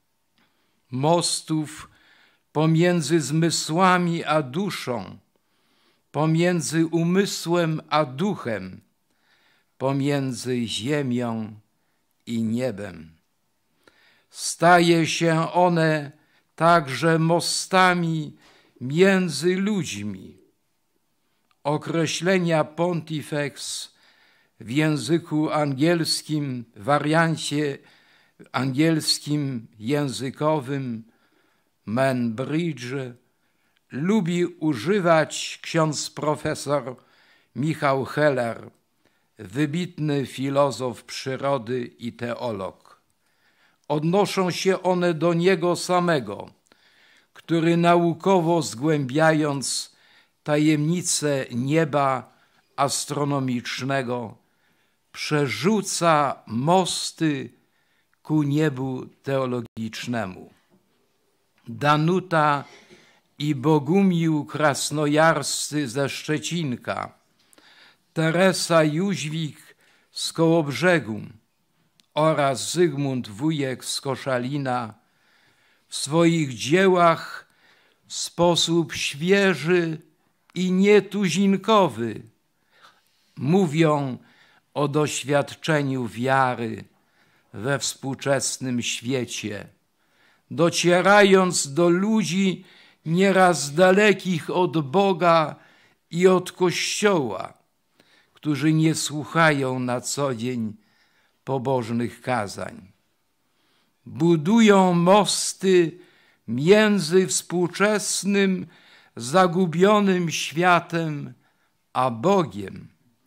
Mostów pomiędzy zmysłami a duszą, pomiędzy umysłem a duchem, pomiędzy ziemią i niebem. Staje się one także mostami między ludźmi. Określenia pontifex w języku angielskim, wariancie angielskim językowym man bridge lubi używać ksiądz profesor Michał Heller, wybitny filozof przyrody i teolog. Odnoszą się one do niego samego, który naukowo zgłębiając tajemnice nieba astronomicznego przerzuca mosty ku niebu teologicznemu. Danuta i Bogumił krasnojarscy ze Szczecinka, Teresa Jóźwik z Kołobrzegu oraz Zygmunt Wujek z Koszalina w swoich dziełach w sposób świeży i nietuzinkowy mówią o doświadczeniu wiary we współczesnym świecie, docierając do ludzi nieraz dalekich od Boga i od Kościoła, którzy nie słuchają na co dzień pobożnych kazań. Budują mosty między współczesnym, zagubionym światem a Bogiem.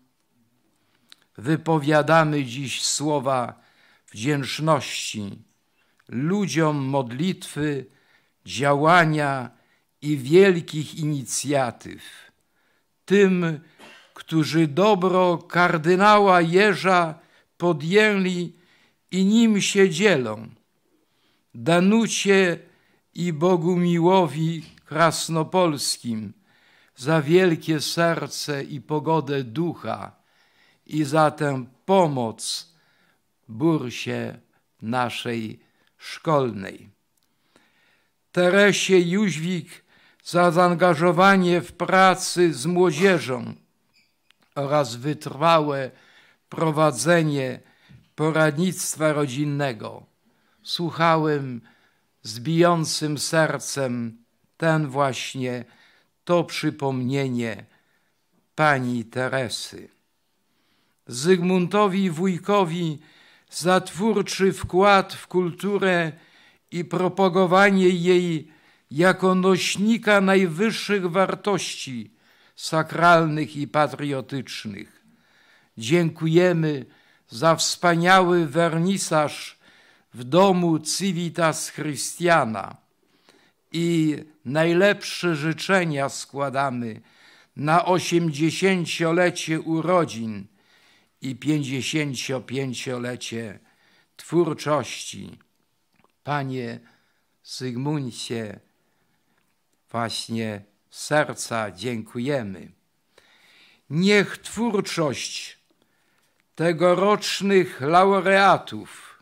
Wypowiadamy dziś słowa wdzięczności ludziom modlitwy, działania i wielkich inicjatyw, tym, którzy dobro kardynała Jerza podjęli i nim się dzielą. Danucie i Bogumiłowi Krasnopolskim za wielkie serce i pogodę ducha i za tę pomoc bursie naszej szkolnej. Teresie Jóźwik za zaangażowanie w pracy z młodzieżą oraz wytrwałe prowadzenie poradnictwa rodzinnego. Słuchałem z bijącym sercem ten właśnie to przypomnienie pani Teresy. Zygmuntowi Wójkowi za twórczy wkład w kulturę i propagowanie jej jako nośnika najwyższych wartości sakralnych i patriotycznych. Dziękujemy za wspaniały wernisaż w domu Civitas Christiana i najlepsze życzenia składamy na osiemdziesięciolecie urodzin i pięćdziesięciopięciolecie twórczości. Panie Zygmuncie, właśnie z serca dziękujemy. Niech twórczość tegorocznych laureatów,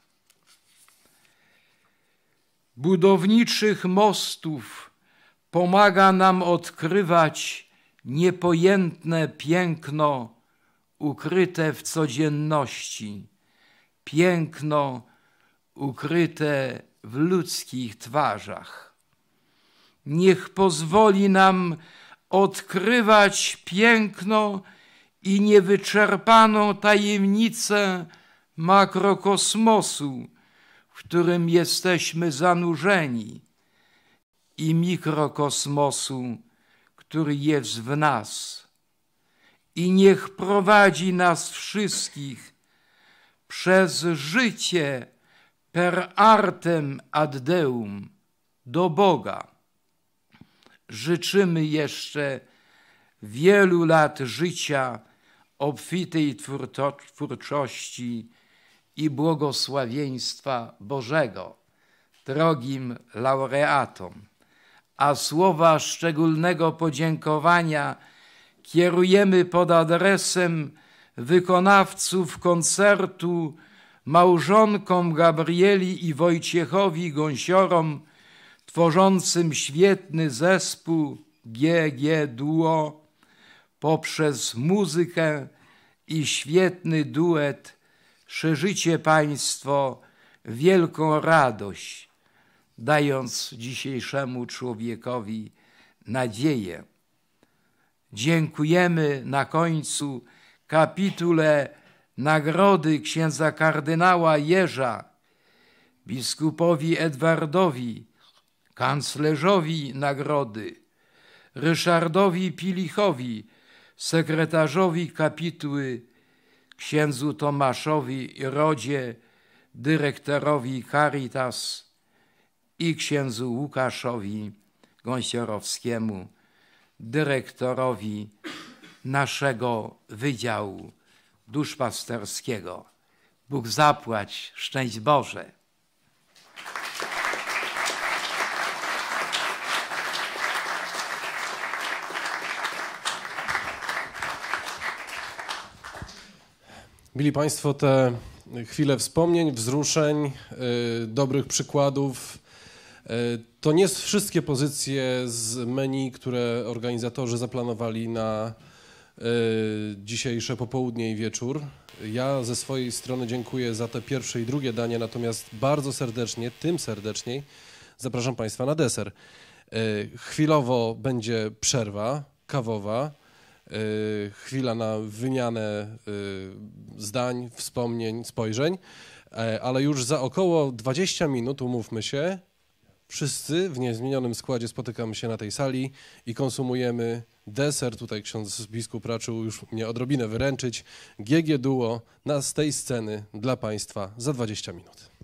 budowniczych mostów pomaga nam odkrywać niepojętne piękno ukryte w codzienności, piękno ukryte w ludzkich twarzach. Niech pozwoli nam odkrywać piękno i niewyczerpaną tajemnicę makrokosmosu, w którym jesteśmy zanurzeni, i mikrokosmosu, który jest w nas. I niech prowadzi nas wszystkich przez życie per artem ad Deum do Boga. Życzymy jeszcze wielu lat życia, obfitej twórczości i błogosławieństwa Bożego drogim laureatom, a słowa szczególnego podziękowania kierujemy pod adresem wykonawców koncertu małżonkom Gabrieli i Wojciechowi Gąsiorom, tworzącym świetny zespół G G Duo, poprzez muzykę i świetny duet szerzycie Państwo wielką radość, dając dzisiejszemu człowiekowi nadzieję. Dziękujemy na końcu kapitule nagrody księdza kardynała Jerza, biskupowi Edwardowi, kanclerzowi nagrody, Ryszardowi Pilichowi, sekretarzowi kapituły, księdzu Tomaszowi Rodzie, dyrektorowi Caritas i księdzu Łukaszowi Gąsiorowskiemu, dyrektorowi naszego Wydziału Duszpasterskiego. Bóg zapłać, szczęść Boże. Mili Państwo, te chwile wspomnień, wzruszeń, yy, dobrych przykładów, yy, to nie są wszystkie pozycje z menu, które organizatorzy zaplanowali na yy, dzisiejsze popołudnie i wieczór. Ja ze swojej strony dziękuję za te pierwsze i drugie danie, natomiast bardzo serdecznie, tym serdeczniej zapraszam Państwa na deser. Yy, chwilowo będzie przerwa kawowa, yy, chwila na wymianę yy, zdań, wspomnień, spojrzeń, yy, ale już za około dwadzieścia minut, umówmy się, wszyscy w niezmienionym składzie spotykamy się na tej sali i konsumujemy deser. Tutaj ksiądz biskup raczył już mnie odrobinę wyręczyć. G G Duo na z tej sceny dla Państwa za dwadzieścia minut.